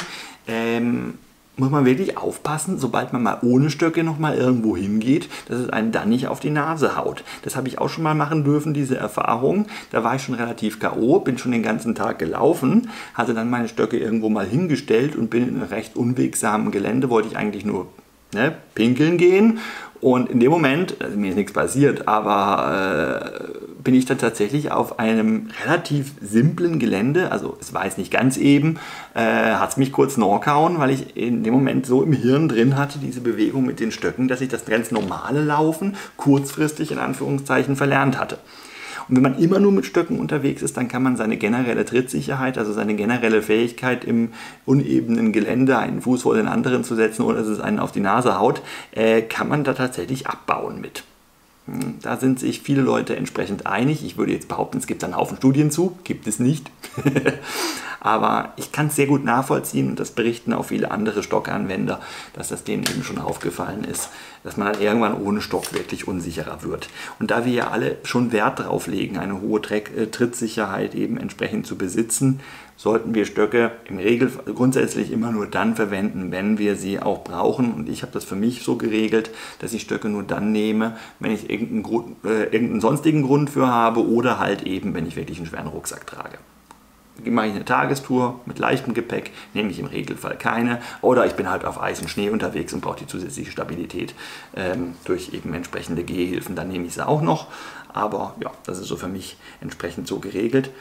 muss man wirklich aufpassen, sobald man mal ohne Stöcke nochmal irgendwo hingeht, dass es einen dann nicht auf die Nase haut. Das habe ich auch schon mal machen dürfen, diese Erfahrung. Da war ich schon relativ K.O., bin schon den ganzen Tag gelaufen, hatte dann meine Stöcke irgendwo mal hingestellt und bin in einem recht unwegsamen Gelände, wollte ich eigentlich nur pinkeln gehen. Und in dem Moment, also mir ist nichts passiert, aber bin ich dann tatsächlich auf einem relativ simplen Gelände, also es war jetzt nicht ganz eben, hat es mich kurz knockhauen, weil ich in dem Moment so im Hirn drin hatte, diese Bewegung mit den Stöcken, dass ich das ganz normale Laufen kurzfristig in Anführungszeichen verlernt hatte. Und wenn man immer nur mit Stöcken unterwegs ist, dann kann man seine generelle Trittsicherheit, also seine generelle Fähigkeit im unebenen Gelände einen Fuß vor den anderen zu setzen, ohne dass es einen auf die Nase haut, kann man da tatsächlich abbauen mit. Da sind sich viele Leute entsprechend einig. Ich würde jetzt behaupten, es gibt einen Haufen Studien zu, gibt es nicht. Aber ich kann es sehr gut nachvollziehen und das berichten auch viele andere Stockanwender, dass das denen eben schon aufgefallen ist, dass man dann irgendwann ohne Stock wirklich unsicherer wird. Und da wir ja alle schon Wert darauf legen, eine hohe Trittsicherheit eben entsprechend zu besitzen, sollten wir Stöcke im Regelfall grundsätzlich immer nur dann verwenden, wenn wir sie auch brauchen. Und ich habe das für mich so geregelt, dass ich Stöcke nur dann nehme, wenn ich irgendeinen sonstigen Grund für habe oder halt eben, wenn ich wirklich einen schweren Rucksack trage. Mache ich eine Tagestour mit leichtem Gepäck, nehme ich im Regelfall keine. Oder ich bin halt auf Eis und Schnee unterwegs und brauche die zusätzliche Stabilität durch eben entsprechende Gehhilfen. Dann nehme ich sie auch noch. Aber ja, das ist so für mich entsprechend so geregelt.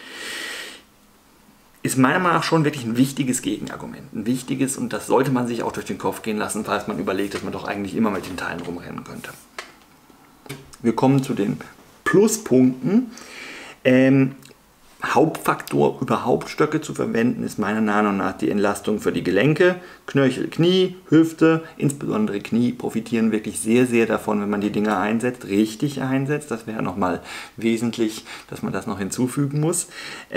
Ist meiner Meinung nach schon wirklich ein wichtiges Gegenargument. Ein wichtiges, und das sollte man sich auch durch den Kopf gehen lassen, falls man überlegt, dass man doch eigentlich immer mit den Teilen rumrennen könnte. Wir kommen zu den Pluspunkten. Hauptfaktor, überhaupt Stöcke zu verwenden, ist meiner Meinung nach die Entlastung für die Gelenke, Knöchel, Knie, Hüfte, insbesondere Knie profitieren wirklich sehr, sehr davon, wenn man die Dinger einsetzt, richtig einsetzt. Das wäre nochmal wesentlich, dass man das noch hinzufügen muss.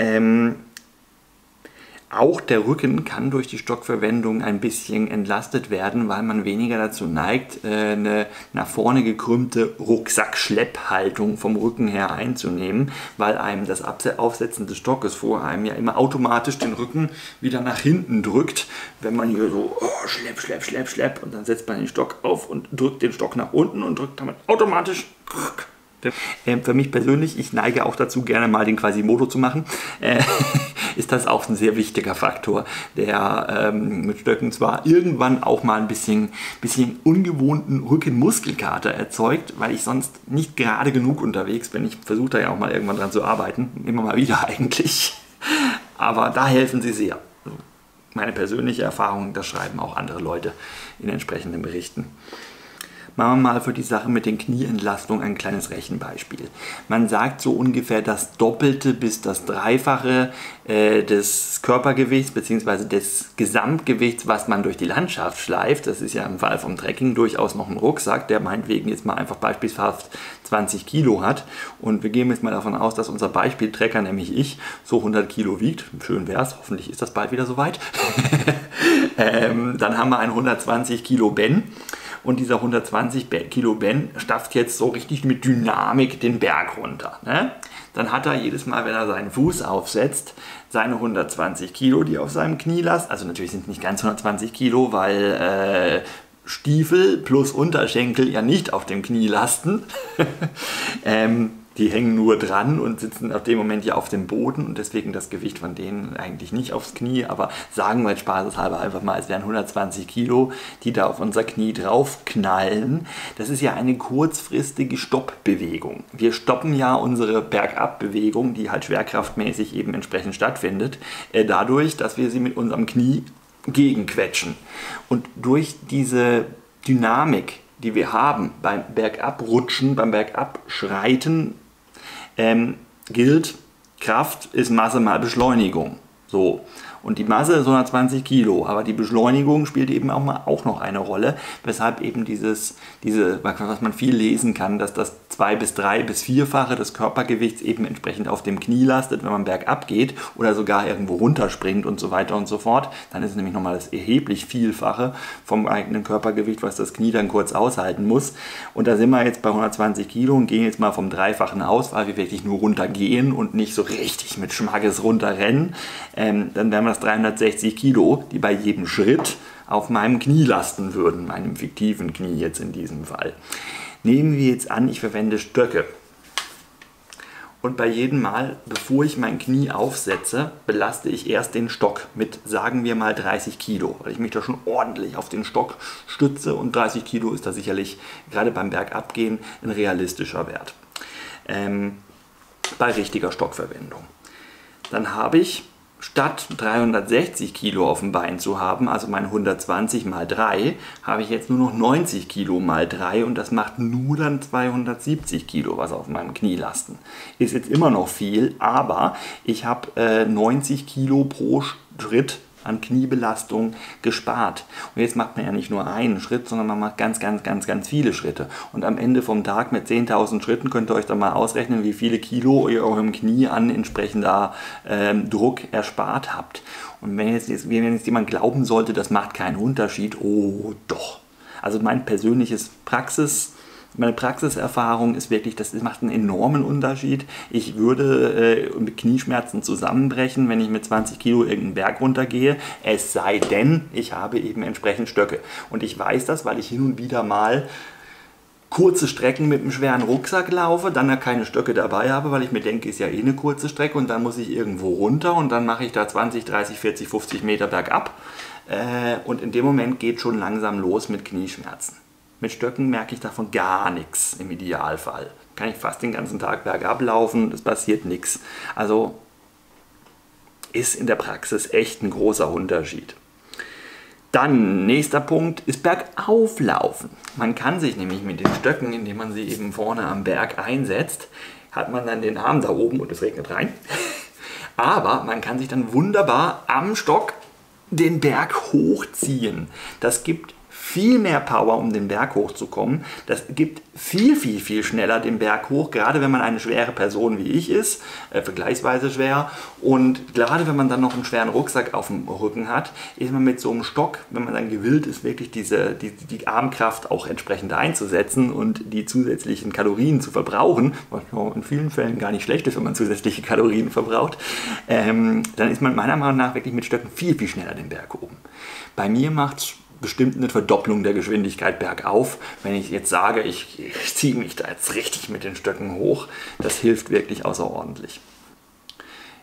Auch der Rücken kann durch die Stockverwendung ein bisschen entlastet werden, weil man weniger dazu neigt, eine nach vorne gekrümmte Rucksackschlepphaltung vom Rücken her einzunehmen, weil einem das Aufsetzen des Stockes vor einem ja immer automatisch den Rücken wieder nach hinten drückt, wenn man hier so schlepp, schlepp, schlepp, schlepp und dann setzt man den Stock auf und drückt den Stock nach unten und drückt damit automatisch. Für mich persönlich, ich neige auch dazu, gerne mal den Quasimodo zu machen, ist das auch ein sehr wichtiger Faktor, der mit Stöcken zwar irgendwann auch mal ein bisschen ungewohnten Rückenmuskelkater erzeugt, weil ich sonst nicht gerade genug unterwegs bin. Ich versuche da ja auch mal irgendwann dran zu arbeiten, immer mal wieder eigentlich, aber da helfen sie sehr. Meine persönliche Erfahrung, das schreiben auch andere Leute in entsprechenden Berichten. Machen wir mal für die Sache mit den Knieentlastungen ein kleines Rechenbeispiel. Man sagt so ungefähr das Doppelte bis das Dreifache des Körpergewichts bzw. des Gesamtgewichts, was man durch die Landschaft schleift. Das ist ja im Fall vom Trekking durchaus noch ein Rucksack, der meinetwegen jetzt mal einfach beispielshaft 20 Kilo hat. Und wir gehen jetzt mal davon aus, dass unser Beispieltrecker, nämlich ich, so 100 Kilo wiegt. Schön wäre es, hoffentlich ist das bald wieder soweit. Dann haben wir einen 120 Kilo Ben. Und dieser 120 Kilo Ben stafft jetzt so richtig mit Dynamik den Berg runter. Ne? Dann hat er jedes Mal, wenn er seinen Fuß aufsetzt, seine 120 Kilo, die auf seinem Knie lasten. Also natürlich sind es nicht ganz 120 Kilo, weil Stiefel plus Unterschenkel ja nicht auf dem Knie lasten. Die hängen nur dran und sitzen auf dem Moment ja auf dem Boden und deswegen das Gewicht von denen eigentlich nicht aufs Knie, aber sagen wir jetzt spaßeshalber einfach mal, es wären 120 Kilo, die da auf unser Knie draufknallen. Das ist ja eine kurzfristige Stoppbewegung. Wir stoppen ja unsere Bergabbewegung, die halt schwerkraftmäßig eben entsprechend stattfindet, dadurch, dass wir sie mit unserem Knie gegenquetschen. Und durch diese Dynamik, die wir haben beim Bergabrutschen, beim Bergabschreiten, gilt, Kraft ist Masse mal Beschleunigung. So. Und die Masse ist 120 Kilo, aber die Beschleunigung spielt eben auch noch eine Rolle, weshalb eben was man viel lesen kann, dass das 2- bis 3- bis 4-fache des Körpergewichts eben entsprechend auf dem Knie lastet, wenn man bergab geht oder sogar irgendwo runterspringt und so weiter und so fort. Dann ist es nämlich nochmal das erheblich Vielfache vom eigenen Körpergewicht, was das Knie dann kurz aushalten muss. Und da sind wir jetzt bei 120 Kilo und gehen jetzt mal vom Dreifachen aus, weil wir wirklich nur runtergehen und nicht so richtig mit Schmackes runterrennen. Dann werden wir das 360 Kilo, die bei jedem Schritt auf meinem Knie lasten würden, meinem fiktiven Knie jetzt in diesem Fall. Nehmen wir jetzt an, ich verwende Stöcke. Und bei jedem Mal, bevor ich mein Knie aufsetze, belaste ich erst den Stock mit, sagen wir mal, 30 Kilo, weil ich mich da schon ordentlich auf den Stock stütze und 30 Kilo ist da sicherlich gerade beim Bergabgehen ein realistischer Wert. Bei richtiger Stockverwendung. Dann habe ich statt 360 Kilo auf dem Bein zu haben, also mein 120 mal 3, habe ich jetzt nur noch 90 Kilo mal 3 und das macht nur dann 270 Kilo, was auf meinem Knie lasten. Ist jetzt immer noch viel, aber ich habe 90 Kilo pro Schritt an Kniebelastung gespart. Und jetzt macht man ja nicht nur einen Schritt, sondern man macht ganz viele Schritte. Und am Ende vom Tag mit 10.000 Schritten könnt ihr euch dann mal ausrechnen, wie viele Kilo ihr eurem Knie an entsprechender Druck erspart habt. Und wenn jetzt jemand glauben sollte, das macht keinen Unterschied, oh doch. Also meine Praxiserfahrung ist wirklich, das macht einen enormen Unterschied. Ich würde mit Knieschmerzen zusammenbrechen, wenn ich mit 20 Kilo irgendeinen Berg runtergehe, es sei denn, ich habe eben entsprechend Stöcke. Und ich weiß das, weil ich hin und wieder mal kurze Strecken mit einem schweren Rucksack laufe, dann keine Stöcke dabei habe, weil ich mir denke, ist ja eh eine kurze Strecke und dann muss ich irgendwo runter und dann mache ich da 20, 30, 40, 50 Meter bergab. Und in dem Moment geht schon langsam los mit Knieschmerzen. Mit Stöcken merke ich davon gar nichts im Idealfall. Kann ich fast den ganzen Tag bergab laufen, es passiert nichts. Also ist in der Praxis echt ein großer Unterschied. Dann, nächster Punkt, ist Bergauflaufen. Man kann sich nämlich mit den Stöcken, indem man sie eben vorne am Berg einsetzt, hat man dann den Arm da oben und es regnet rein. Aber man kann sich dann wunderbar am Stock den Berg hochziehen. Das gibt viel mehr Power, um den Berg hochzukommen. Das gibt viel schneller den Berg hoch, gerade wenn man eine schwere Person wie ich ist, vergleichsweise schwer. Und gerade wenn man dann noch einen schweren Rucksack auf dem Rücken hat, ist man mit so einem Stock, wenn man dann gewillt ist, wirklich die Armkraft auch entsprechend einzusetzen und die zusätzlichen Kalorien zu verbrauchen, was in vielen Fällen gar nicht schlecht ist, wenn man zusätzliche Kalorien verbraucht, dann ist man meiner Meinung nach wirklich mit Stöcken viel schneller den Berg oben. Bei mir macht es bestimmt eine Verdopplung der Geschwindigkeit bergauf. Wenn ich jetzt sage, ich ziehe mich da jetzt richtig mit den Stöcken hoch, das hilft wirklich außerordentlich.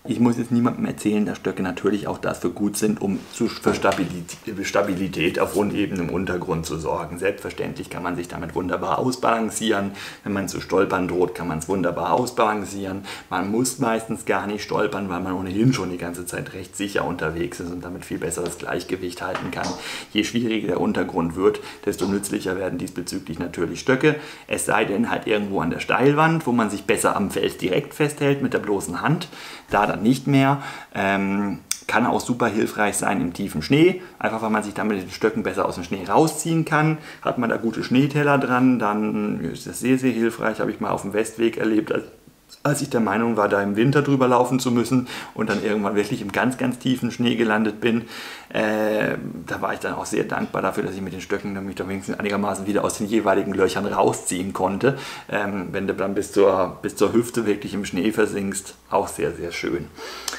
Ich muss jetzt niemandem erzählen, dass Stöcke natürlich auch dafür gut sind, um für Stabilität auf unebenem Untergrund zu sorgen. Selbstverständlich kann man sich damit wunderbar ausbalancieren. Wenn man zu stolpern droht, kann man es wunderbar ausbalancieren. Man muss meistens gar nicht stolpern, weil man ohnehin schon die ganze Zeit recht sicher unterwegs ist und damit viel besser das Gleichgewicht halten kann. Je schwieriger der Untergrund wird, desto nützlicher werden diesbezüglich natürlich Stöcke. Es sei denn halt irgendwo an der Steilwand, wo man sich besser am Fels direkt festhält mit der bloßen Hand. Da dann nicht mehr. Kann auch super hilfreich sein im tiefen Schnee, einfach weil man sich dann mit den Stöcken besser aus dem Schnee rausziehen kann. Hat man da gute Schneeteller dran, dann ist das sehr, sehr hilfreich. Habe ich mal auf dem Westweg erlebt, als ich der Meinung war, da im Winter drüber laufen zu müssen und dann irgendwann wirklich im ganz, ganz tiefen Schnee gelandet bin. Da war ich dann auch sehr dankbar dafür, dass ich mit den Stöcken mich da wenigstens einigermaßen wieder aus den jeweiligen Löchern rausziehen konnte. Wenn du dann bis zur Hüfte wirklich im Schnee versinkst, auch sehr, sehr schön.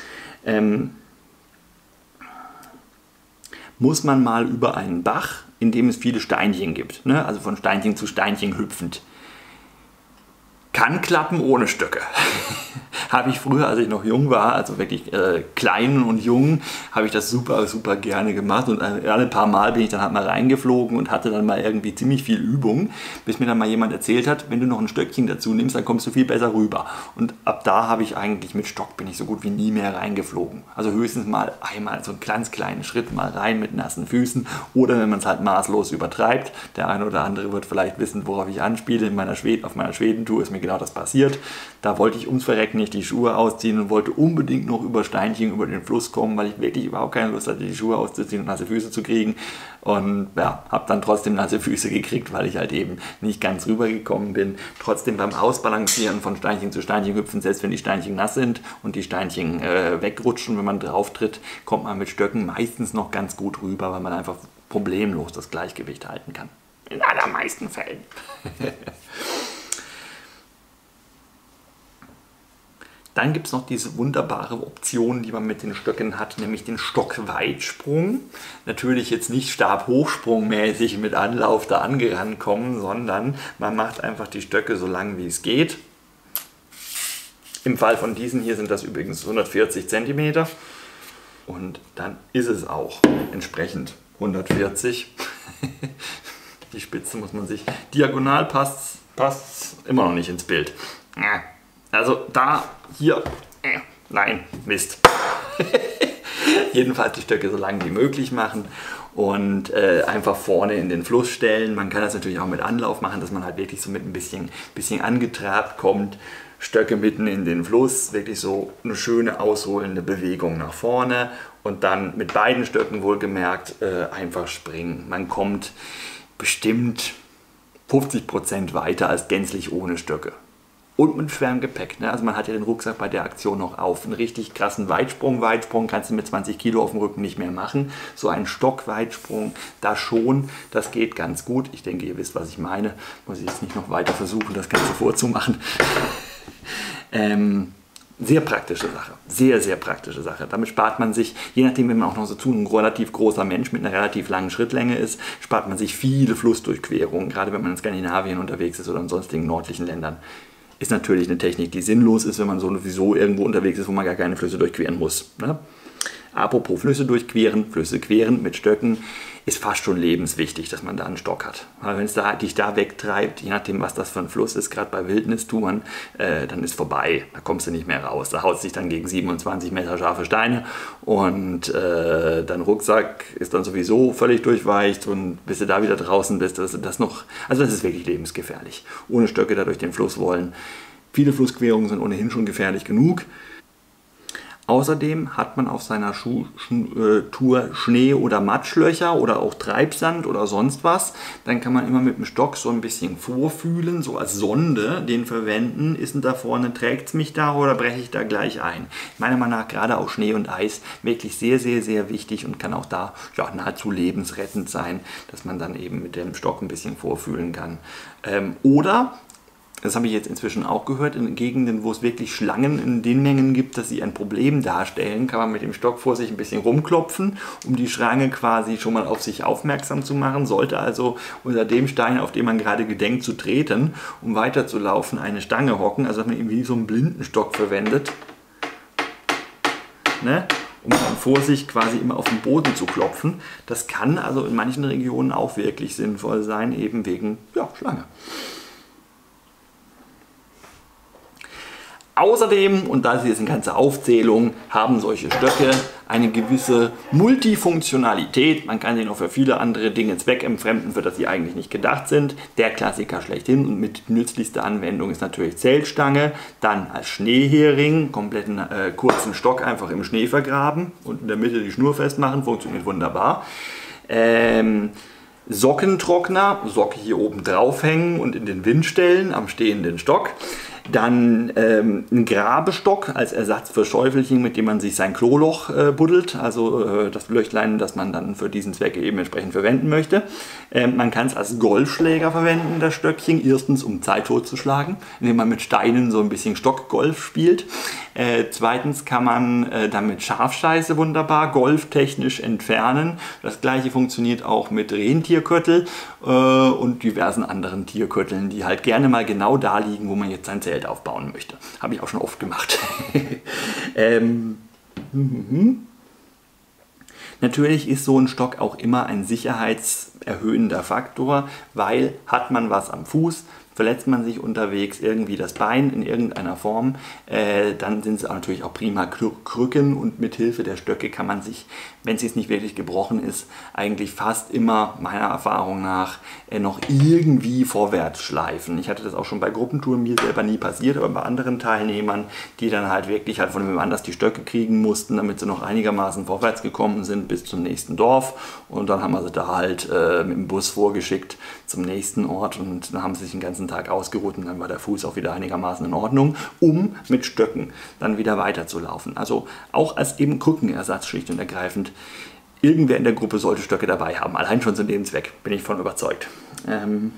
Muss man mal über einen Bach, in dem es viele Steinchen gibt, ne? Also von Steinchen zu Steinchen hüpfend. Kann klappen ohne Stöcke. Habe ich früher, als ich noch jung war, also wirklich klein und jung, habe ich das super, super gerne gemacht und alle paar Mal bin ich dann halt mal reingeflogen und hatte dann mal irgendwie ziemlich viel Übung, bis mir dann mal jemand erzählt hat, wenn du noch ein Stöckchen dazu nimmst, dann kommst du viel besser rüber. Und ab da habe ich eigentlich mit Stock bin ich so gut wie nie mehr reingeflogen. Also höchstens mal einmal so einen ganz kleinen Schritt mal rein mit nassen Füßen oder wenn man es halt maßlos übertreibt. Der eine oder andere wird vielleicht wissen, worauf ich anspiele. Auf meiner Schwedentour ist mir genau das passiert. Da wollte ich ums Verrecken nicht die Schuhe ausziehen und wollte unbedingt noch über Steinchen über den Fluss kommen, weil ich wirklich überhaupt keine Lust hatte, die Schuhe auszuziehen und nasse Füße zu kriegen. Und ja, habe dann trotzdem nasse Füße gekriegt, weil ich halt eben nicht ganz rübergekommen bin. Trotzdem beim Ausbalancieren von Steinchen zu Steinchen hüpfen, selbst wenn die Steinchen nass sind und die Steinchen wegrutschen, wenn man drauf tritt, kommt man mit Stöcken meistens noch ganz gut rüber, weil man einfach problemlos das Gleichgewicht halten kann. In allermeisten Fällen. Dann gibt es noch diese wunderbare Option, die man mit den Stöcken hat, nämlich den Stockweitsprung. Natürlich jetzt nicht stabhochsprungmäßig mit Anlauf da angerannt kommen, sondern man macht einfach die Stöcke so lang wie es geht. Im Fall von diesen hier sind das übrigens 140 cm. Und dann ist es auch entsprechend 140. Die Spitze muss man sich, diagonal passt immer noch nicht ins Bild. Also da, hier, nein, Mist. Jedenfalls die Stöcke so lang wie möglich machen und einfach vorne in den Fluss stellen. Man kann das natürlich auch mit Anlauf machen, dass man halt wirklich so mit ein bisschen angetrabt kommt. Stöcke mitten in den Fluss, wirklich so eine schöne ausholende Bewegung nach vorne und dann mit beiden Stöcken wohlgemerkt einfach springen. Man kommt bestimmt 50% weiter als gänzlich ohne Stöcke. Und mit schwerem Gepäck. Ne? Also man hat ja den Rucksack bei der Aktion noch auf. Einen richtig krassen Weitsprung kannst du mit 20 Kilo auf dem Rücken nicht mehr machen. So ein Stockweitsprung, da schon, das geht ganz gut. Ich denke, ihr wisst, was ich meine. Muss ich jetzt nicht noch weiter versuchen, das Ganze vorzumachen. Sehr praktische Sache. Sehr, sehr praktische Sache. Damit spart man sich, je nachdem, wenn man auch noch so ein relativ großer Mensch mit einer relativ langen Schrittlänge ist, spart man sich viele Flussdurchquerungen, gerade wenn man in Skandinavien unterwegs ist oder in sonstigen nördlichen Ländern. Ist natürlich eine Technik, die sinnlos ist, wenn man sowieso irgendwo unterwegs ist, wo man gar keine Flüsse durchqueren muss. Ne? Apropos Flüsse durchqueren, Flüsse queren mit Stöcken, ist fast schon lebenswichtig, dass man da einen Stock hat. Weil wenn es dich da wegtreibt, je nachdem, was das für ein Fluss ist, gerade bei Wildnistouren, dann ist vorbei. Da kommst du nicht mehr raus. Da haut sich dann gegen 27 Meter scharfe Steine und dein Rucksack ist dann sowieso völlig durchweicht und bis du da wieder draußen bist, also das ist wirklich lebensgefährlich. Ohne Stöcke da durch den Fluss wollen. Viele Flussquerungen sind ohnehin schon gefährlich genug. Außerdem hat man auf seiner Tour Schnee- oder Matschlöcher oder auch Treibsand oder sonst was. Dann kann man immer mit dem Stock so ein bisschen vorfühlen, so als Sonde den verwenden. Ist denn da vorne, trägt es mich da oder breche ich da gleich ein? Meiner Meinung nach gerade auch Schnee und Eis wirklich sehr, sehr, sehr wichtig und kann auch da ja, nahezu lebensrettend sein, dass man dann eben mit dem Stock ein bisschen vorfühlen kann. Oder das habe ich jetzt inzwischen auch gehört, in Gegenden, wo es wirklich Schlangen in den Mengen gibt, dass sie ein Problem darstellen, kann man mit dem Stock vor sich ein bisschen rumklopfen, um die Schlange quasi schon mal auf sich aufmerksam zu machen. Sollte also unter dem Stein, auf dem man gerade gedenkt zu treten, um weiterzulaufen, eine Stange hocken, also dass man irgendwie so einen Blindenstock verwendet. ne, um dann vor sich quasi immer auf den Boden zu klopfen. Das kann also in manchen Regionen auch wirklich sinnvoll sein, eben wegen Schlange. Außerdem, und das ist eine ganze Aufzählung, haben solche Stöcke eine gewisse Multifunktionalität. Man kann sie noch für viele andere Dinge zweckentfremden, für das sie eigentlich nicht gedacht sind. Der Klassiker schlechthin und mit nützlichster Anwendung ist natürlich Zeltstange. Dann als Schneehering, kompletten kurzen Stock einfach im Schnee vergraben und in der Mitte die Schnur festmachen, funktioniert wunderbar. Sockentrockner, Socke hier oben draufhängen und in den Wind stellen am stehenden Stock. Dann ein Grabestock als Ersatz für Schäufelchen, mit dem man sich sein Kloloch buddelt, also das Löchlein, das man dann für diesen Zweck eben entsprechend verwenden möchte. Man kann es als Golfschläger verwenden, das Stöckchen, erstens um Zeit totzuschlagen, indem man mit Steinen so ein bisschen Stockgolf spielt. Zweitens kann man damit Schafscheiße wunderbar golftechnisch entfernen. Das gleiche funktioniert auch mit Rentierköttel und diversen anderen Tierkötteln, die halt gerne mal genau da liegen, wo man jetzt sein Zelt aufbauen möchte. Habe ich auch schon oft gemacht. Natürlich ist so ein Stock auch immer ein sicherheitserhöhender Faktor, weil hat man was am Fuß, verletzt man sich unterwegs irgendwie das Bein in irgendeiner Form, dann sind es natürlich auch prima Krücken und mit Hilfe der Stöcke kann man sich, wenn es jetzt nicht wirklich gebrochen ist, eigentlich fast immer meiner Erfahrung nach noch irgendwie vorwärts schleifen. Ich hatte das auch schon bei Gruppentouren, mir selber nie passiert, aber bei anderen Teilnehmern, die dann halt wirklich halt von wem anders die Stöcke kriegen mussten, damit sie noch einigermaßen vorwärts gekommen sind bis zum nächsten Dorf und dann haben wir sie da halt mit dem Bus vorgeschickt zum nächsten Ort und dann haben sie sich den ganzen Tag ausgeruht und dann war der Fuß auch wieder einigermaßen in Ordnung, um mit Stöcken dann wieder weiterzulaufen. Also auch als eben Krückenersatz schlicht und ergreifend. Irgendwer in der Gruppe sollte Stöcke dabei haben, allein schon zu dem Zweck, bin ich von überzeugt. Dann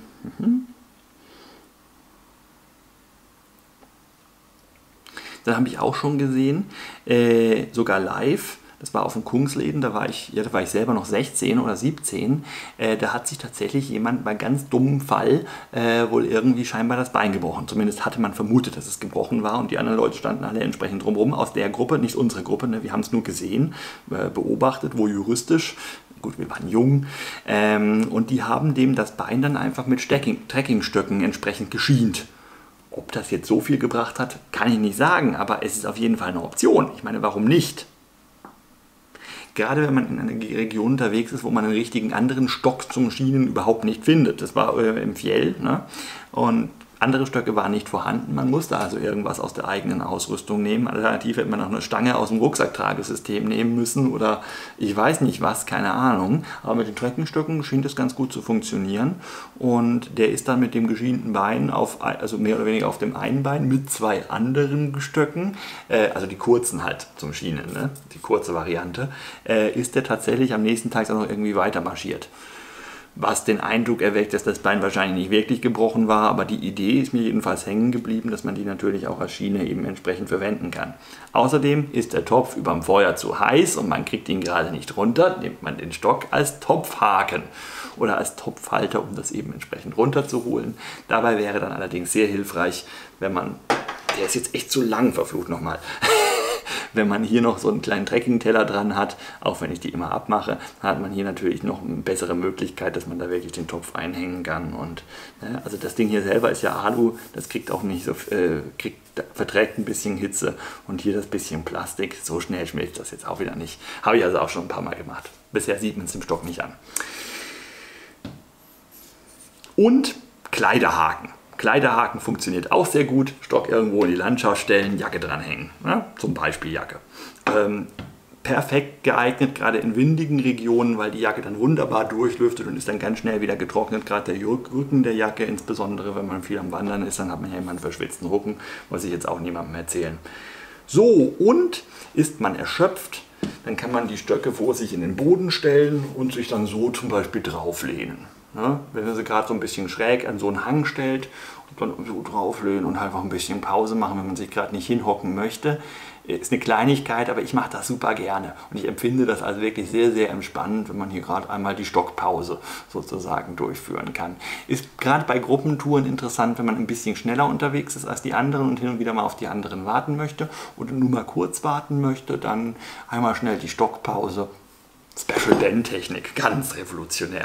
habe ich auch schon gesehen, sogar live, das war auf dem Kungsläden, da war ich selber noch 16 oder 17, da hat sich tatsächlich jemand bei ganz dummem Fall wohl irgendwie scheinbar das Bein gebrochen. Zumindest hatte man vermutet, dass es gebrochen war und die anderen Leute standen alle entsprechend drumherum aus der Gruppe, nicht unsere Gruppe, ne? Wir haben es nur gesehen, beobachtet, voyeuristisch. Gut, wir waren jung und die haben dem das Bein dann einfach mit Trekkingstöcken entsprechend geschient. Ob das jetzt so viel gebracht hat, kann ich nicht sagen, aber es ist auf jeden Fall eine Option. Ich meine, warum nicht? Gerade wenn man in einer Region unterwegs ist, wo man einen richtigen anderen Stock zum Schienen überhaupt nicht findet. Das war im Fjell, ne? Und andere Stöcke waren nicht vorhanden. Man musste also irgendwas aus der eigenen Ausrüstung nehmen. Alternativ hätte man auch eine Stange aus dem Rucksacktragesystem nehmen müssen oder ich weiß nicht was, keine Ahnung. Aber mit den Trekkingstöcken schien das ganz gut zu funktionieren. Und der ist dann mit dem geschienten Bein, also mehr oder weniger auf dem einen Bein, mit zwei anderen Stöcken, also die kurzen halt zum Schienen, ne? Die kurze Variante, ist der tatsächlich am nächsten Tag dann noch irgendwie weiter marschiert. Was den Eindruck erweckt, dass das Bein wahrscheinlich nicht wirklich gebrochen war, aber die Idee ist mir jedenfalls hängen geblieben, dass man die natürlich auch als Schiene eben entsprechend verwenden kann. Außerdem ist der Topf überm Feuer zu heiß und man kriegt ihn gerade nicht runter, nimmt man den Stock als Topfhaken oder als Topfhalter, um das eben entsprechend runterzuholen. Dabei wäre dann allerdings sehr hilfreich, wenn man, der ist jetzt echt zu lang, verflucht nochmal, wenn man hier noch so einen kleinen Trekkingteller dran hat, auch wenn ich die immer abmache, hat man hier natürlich noch eine bessere Möglichkeit, dass man da wirklich den Topf einhängen kann. Und also das Ding hier selber ist ja Alu, das kriegt auch nicht so, verträgt ein bisschen Hitze und hier das bisschen Plastik, so schnell schmilzt das jetzt auch wieder nicht. Habe ich also auch schon ein paar Mal gemacht. Bisher sieht man es im Stock nicht an. Und Kleiderhaken. Kleiderhaken funktioniert auch sehr gut. Stock irgendwo in die Landschaft stellen, Jacke dranhängen. Ja, zum Beispiel Jacke. Perfekt geeignet, gerade in windigen Regionen, weil die Jacke dann wunderbar durchlüftet und ist dann ganz schnell wieder getrocknet. Gerade der Rücken der Jacke, insbesondere wenn man viel am Wandern ist, dann hat man ja immer einen verschwitzten Rücken. Muss ich jetzt auch niemandem erzählen. So, und ist man erschöpft, dann kann man die Stöcke vor sich in den Boden stellen und sich dann so zum Beispiel drauflehnen. Ne? Wenn ihr sie gerade so ein bisschen schräg an so einen Hang stellt und dann so drauflehnen und einfach ein bisschen Pause machen, wenn man sich gerade nicht hinhocken möchte. Ist eine Kleinigkeit, aber ich mache das super gerne. Und ich empfinde das also wirklich sehr, sehr entspannend, wenn man hier gerade einmal die Stockpause sozusagen durchführen kann. Ist gerade bei Gruppentouren interessant, wenn man ein bisschen schneller unterwegs ist als die anderen und hin und wieder mal auf die anderen warten möchte oder nur mal kurz warten möchte, dann einmal schnell die Stockpause. Special Den-Technik, ganz revolutionär.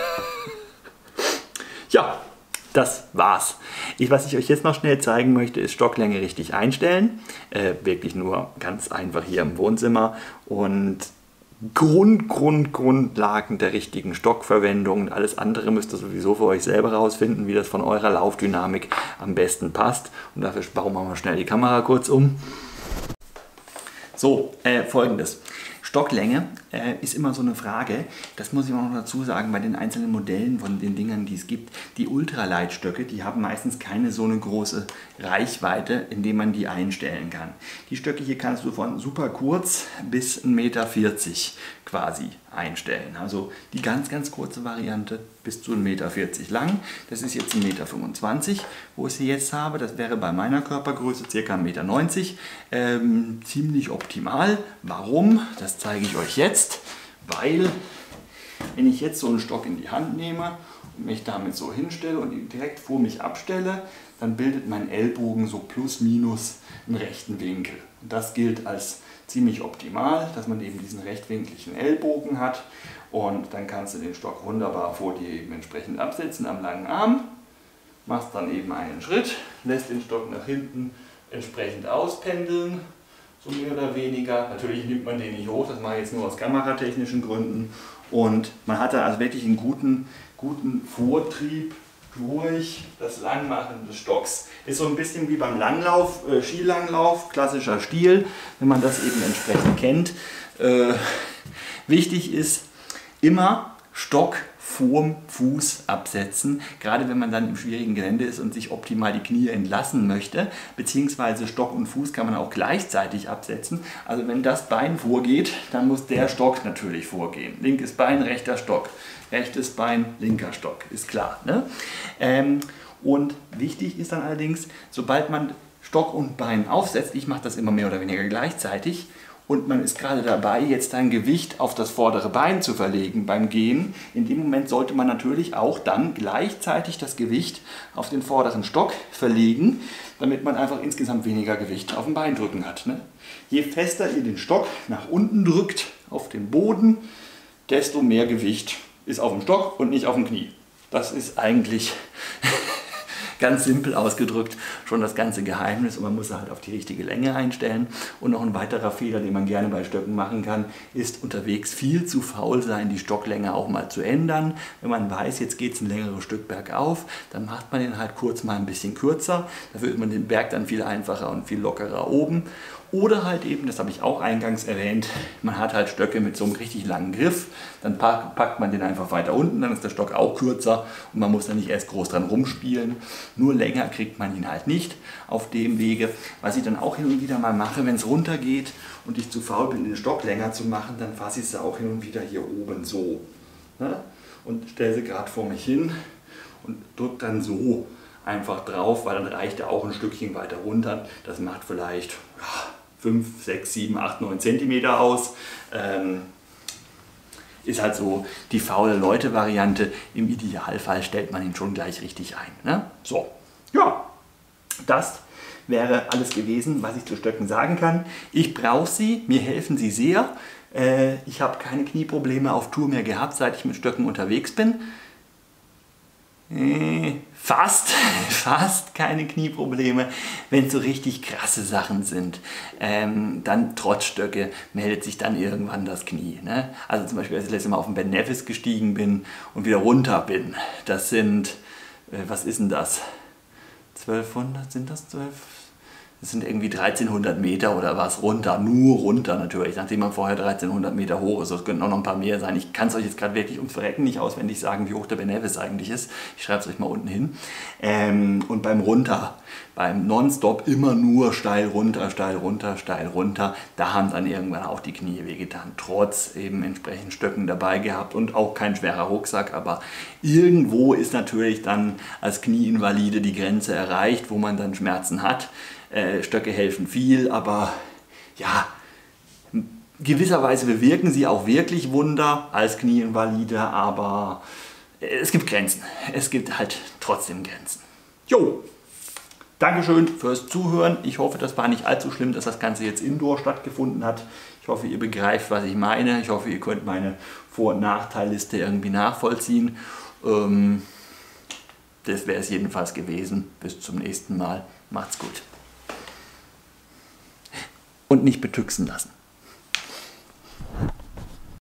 Ja, das war's. Was ich euch jetzt noch schnell zeigen möchte, ist Stocklänge richtig einstellen. Wirklich nur ganz einfach hier im Wohnzimmer. Und Grundlagen der richtigen Stockverwendung und alles andere müsst ihr sowieso für euch selber rausfinden, wie das von eurer Laufdynamik am besten passt. Und dafür bauen wir mal schnell die Kamera kurz um. So, folgendes. Stocklänge ist immer so eine Frage, das muss ich auch noch dazu sagen, bei den einzelnen Modellen von den Dingern, die es gibt. Die Ultraleitstöcke, die haben meistens keine so eine große Reichweite, indem man die einstellen kann. Die Stöcke hier kannst du von super kurz bis 1,40 Meter quasi einstellen. Also die ganz, ganz kurze Variante bis zu 1,40 Meter lang. Das ist jetzt 1,25 Meter, wo ich sie jetzt habe. Das wäre bei meiner Körpergröße ca. 1,90 Meter. Ziemlich optimal. Warum? Das zeige ich euch jetzt. Weil, wenn ich jetzt so einen Stock in die Hand nehme und mich damit so hinstelle und ihn direkt vor mich abstelle, dann bildet mein Ellbogen so plus minus einen rechten Winkel. Und das gilt als ziemlich optimal, dass man eben diesen rechtwinkligen Ellbogen hat. Und dann kannst du den Stock wunderbar vor dir eben entsprechend absetzen am langen Arm. Machst dann eben einen Schritt, lässt den Stock nach hinten entsprechend auspendeln, so mehr oder weniger. Natürlich nimmt man den nicht hoch, das mache ich jetzt nur aus kameratechnischen Gründen. Und man hat da also wirklich einen guten Vortrieb durch das Langmachen des Stocks. Ist so ein bisschen wie beim Langlauf, Skilanglauf, klassischer Stil, wenn man das eben entsprechend kennt. Wichtig ist immer Stock vorm Fuß absetzen, gerade wenn man dann im schwierigen Gelände ist und sich optimal die Knie entlassen möchte, beziehungsweise Stock und Fuß kann man auch gleichzeitig absetzen. Also wenn das Bein vorgeht, dann muss der Stock natürlich vorgehen. Linkes Bein, rechter Stock, rechtes Bein, linker Stock, ist klar. Ne? Und wichtig ist dann allerdings, sobald man Stock und Bein aufsetzt, ich mache das immer mehr oder weniger gleichzeitig, und man ist gerade dabei, jetzt ein Gewicht auf das vordere Bein zu verlegen beim Gehen. In dem Moment sollte man natürlich auch dann gleichzeitig das Gewicht auf den vorderen Stock verlegen, damit man einfach insgesamt weniger Gewicht auf dem Bein drücken hat. Ne? Je fester ihr den Stock nach unten drückt auf den Boden, desto mehr Gewicht ist auf dem Stock und nicht auf dem Knie. Das ist eigentlich ganz simpel ausgedrückt schon das ganze Geheimnis, und man muss halt auf die richtige Länge einstellen. Und noch ein weiterer Fehler, den man gerne bei Stöcken machen kann, ist unterwegs viel zu faul sein, die Stocklänge auch mal zu ändern. Wenn man weiß, jetzt geht es ein längeres Stück bergauf, dann macht man den halt kurz mal ein bisschen kürzer. Dafür ist man den Berg dann viel einfacher und viel lockerer oben. Oder halt eben, das habe ich auch eingangs erwähnt, man hat halt Stöcke mit so einem richtig langen Griff, dann packt man den einfach weiter unten, dann ist der Stock auch kürzer und man muss dann nicht erst groß dran rumspielen. Nur länger kriegt man ihn halt nicht auf dem Wege. Was ich dann auch hin und wieder mal mache, wenn es runter geht und ich zu faul bin, den Stock länger zu machen, dann fasse ich sie auch hin und wieder hier oben so. Ne? Und stelle sie gerade vor mich hin und drücke dann so einfach drauf, weil dann reicht er auch ein Stückchen weiter runter. Das macht vielleicht 5, 6, 7, 8, 9 cm aus. Ist halt so die faule Leute-Variante. Im Idealfall stellt man ihn schon gleich richtig ein. Ne? So, ja, das wäre alles gewesen, was ich zu Stöcken sagen kann. Ich brauche sie, mir helfen sie sehr. Ich habe keine Knieprobleme auf Tour mehr gehabt, seit ich mit Stöcken unterwegs bin. Fast keine Knieprobleme. Wenn es so richtig krasse Sachen sind, dann trotz Stöcke meldet sich dann irgendwann das Knie. Ne? Also zum Beispiel, als ich letztes Mal auf den Ben Nevis gestiegen bin und wieder runter bin. Das sind, was ist denn das? 1200, sind das 12? Das sind irgendwie 1300 Meter oder was runter, nur runter natürlich, nachdem man vorher 1300 Meter hoch ist. Das könnten auch noch ein paar mehr sein. Ich kann es euch jetzt gerade wirklich ums Verrecken nicht auswendig sagen, wie hoch der Ben Nevis eigentlich ist. Ich schreibe es euch mal unten hin. Und beim Runter beim Nonstop immer nur steil runter, steil runter, steil runter. Da haben dann irgendwann auch die Knie wehgetan, trotz eben entsprechend Stöcken dabei gehabt und auch kein schwerer Rucksack. Aber irgendwo ist natürlich dann als Knieinvalide die Grenze erreicht, wo man dann Schmerzen hat. Stöcke helfen viel, aber ja, gewisserweise bewirken sie auch wirklich Wunder als Knieinvalide, aber es gibt Grenzen. Es gibt halt trotzdem Grenzen. Jo, Dankeschön fürs Zuhören. Ich hoffe, das war nicht allzu schlimm, dass das Ganze jetzt indoor stattgefunden hat. Ich hoffe, ihr begreift, was ich meine. Ich hoffe, ihr könnt meine Vor- und Nachteilliste irgendwie nachvollziehen. Das wäre es jedenfalls gewesen. Bis zum nächsten Mal. Macht's gut. Und nicht betüxen lassen.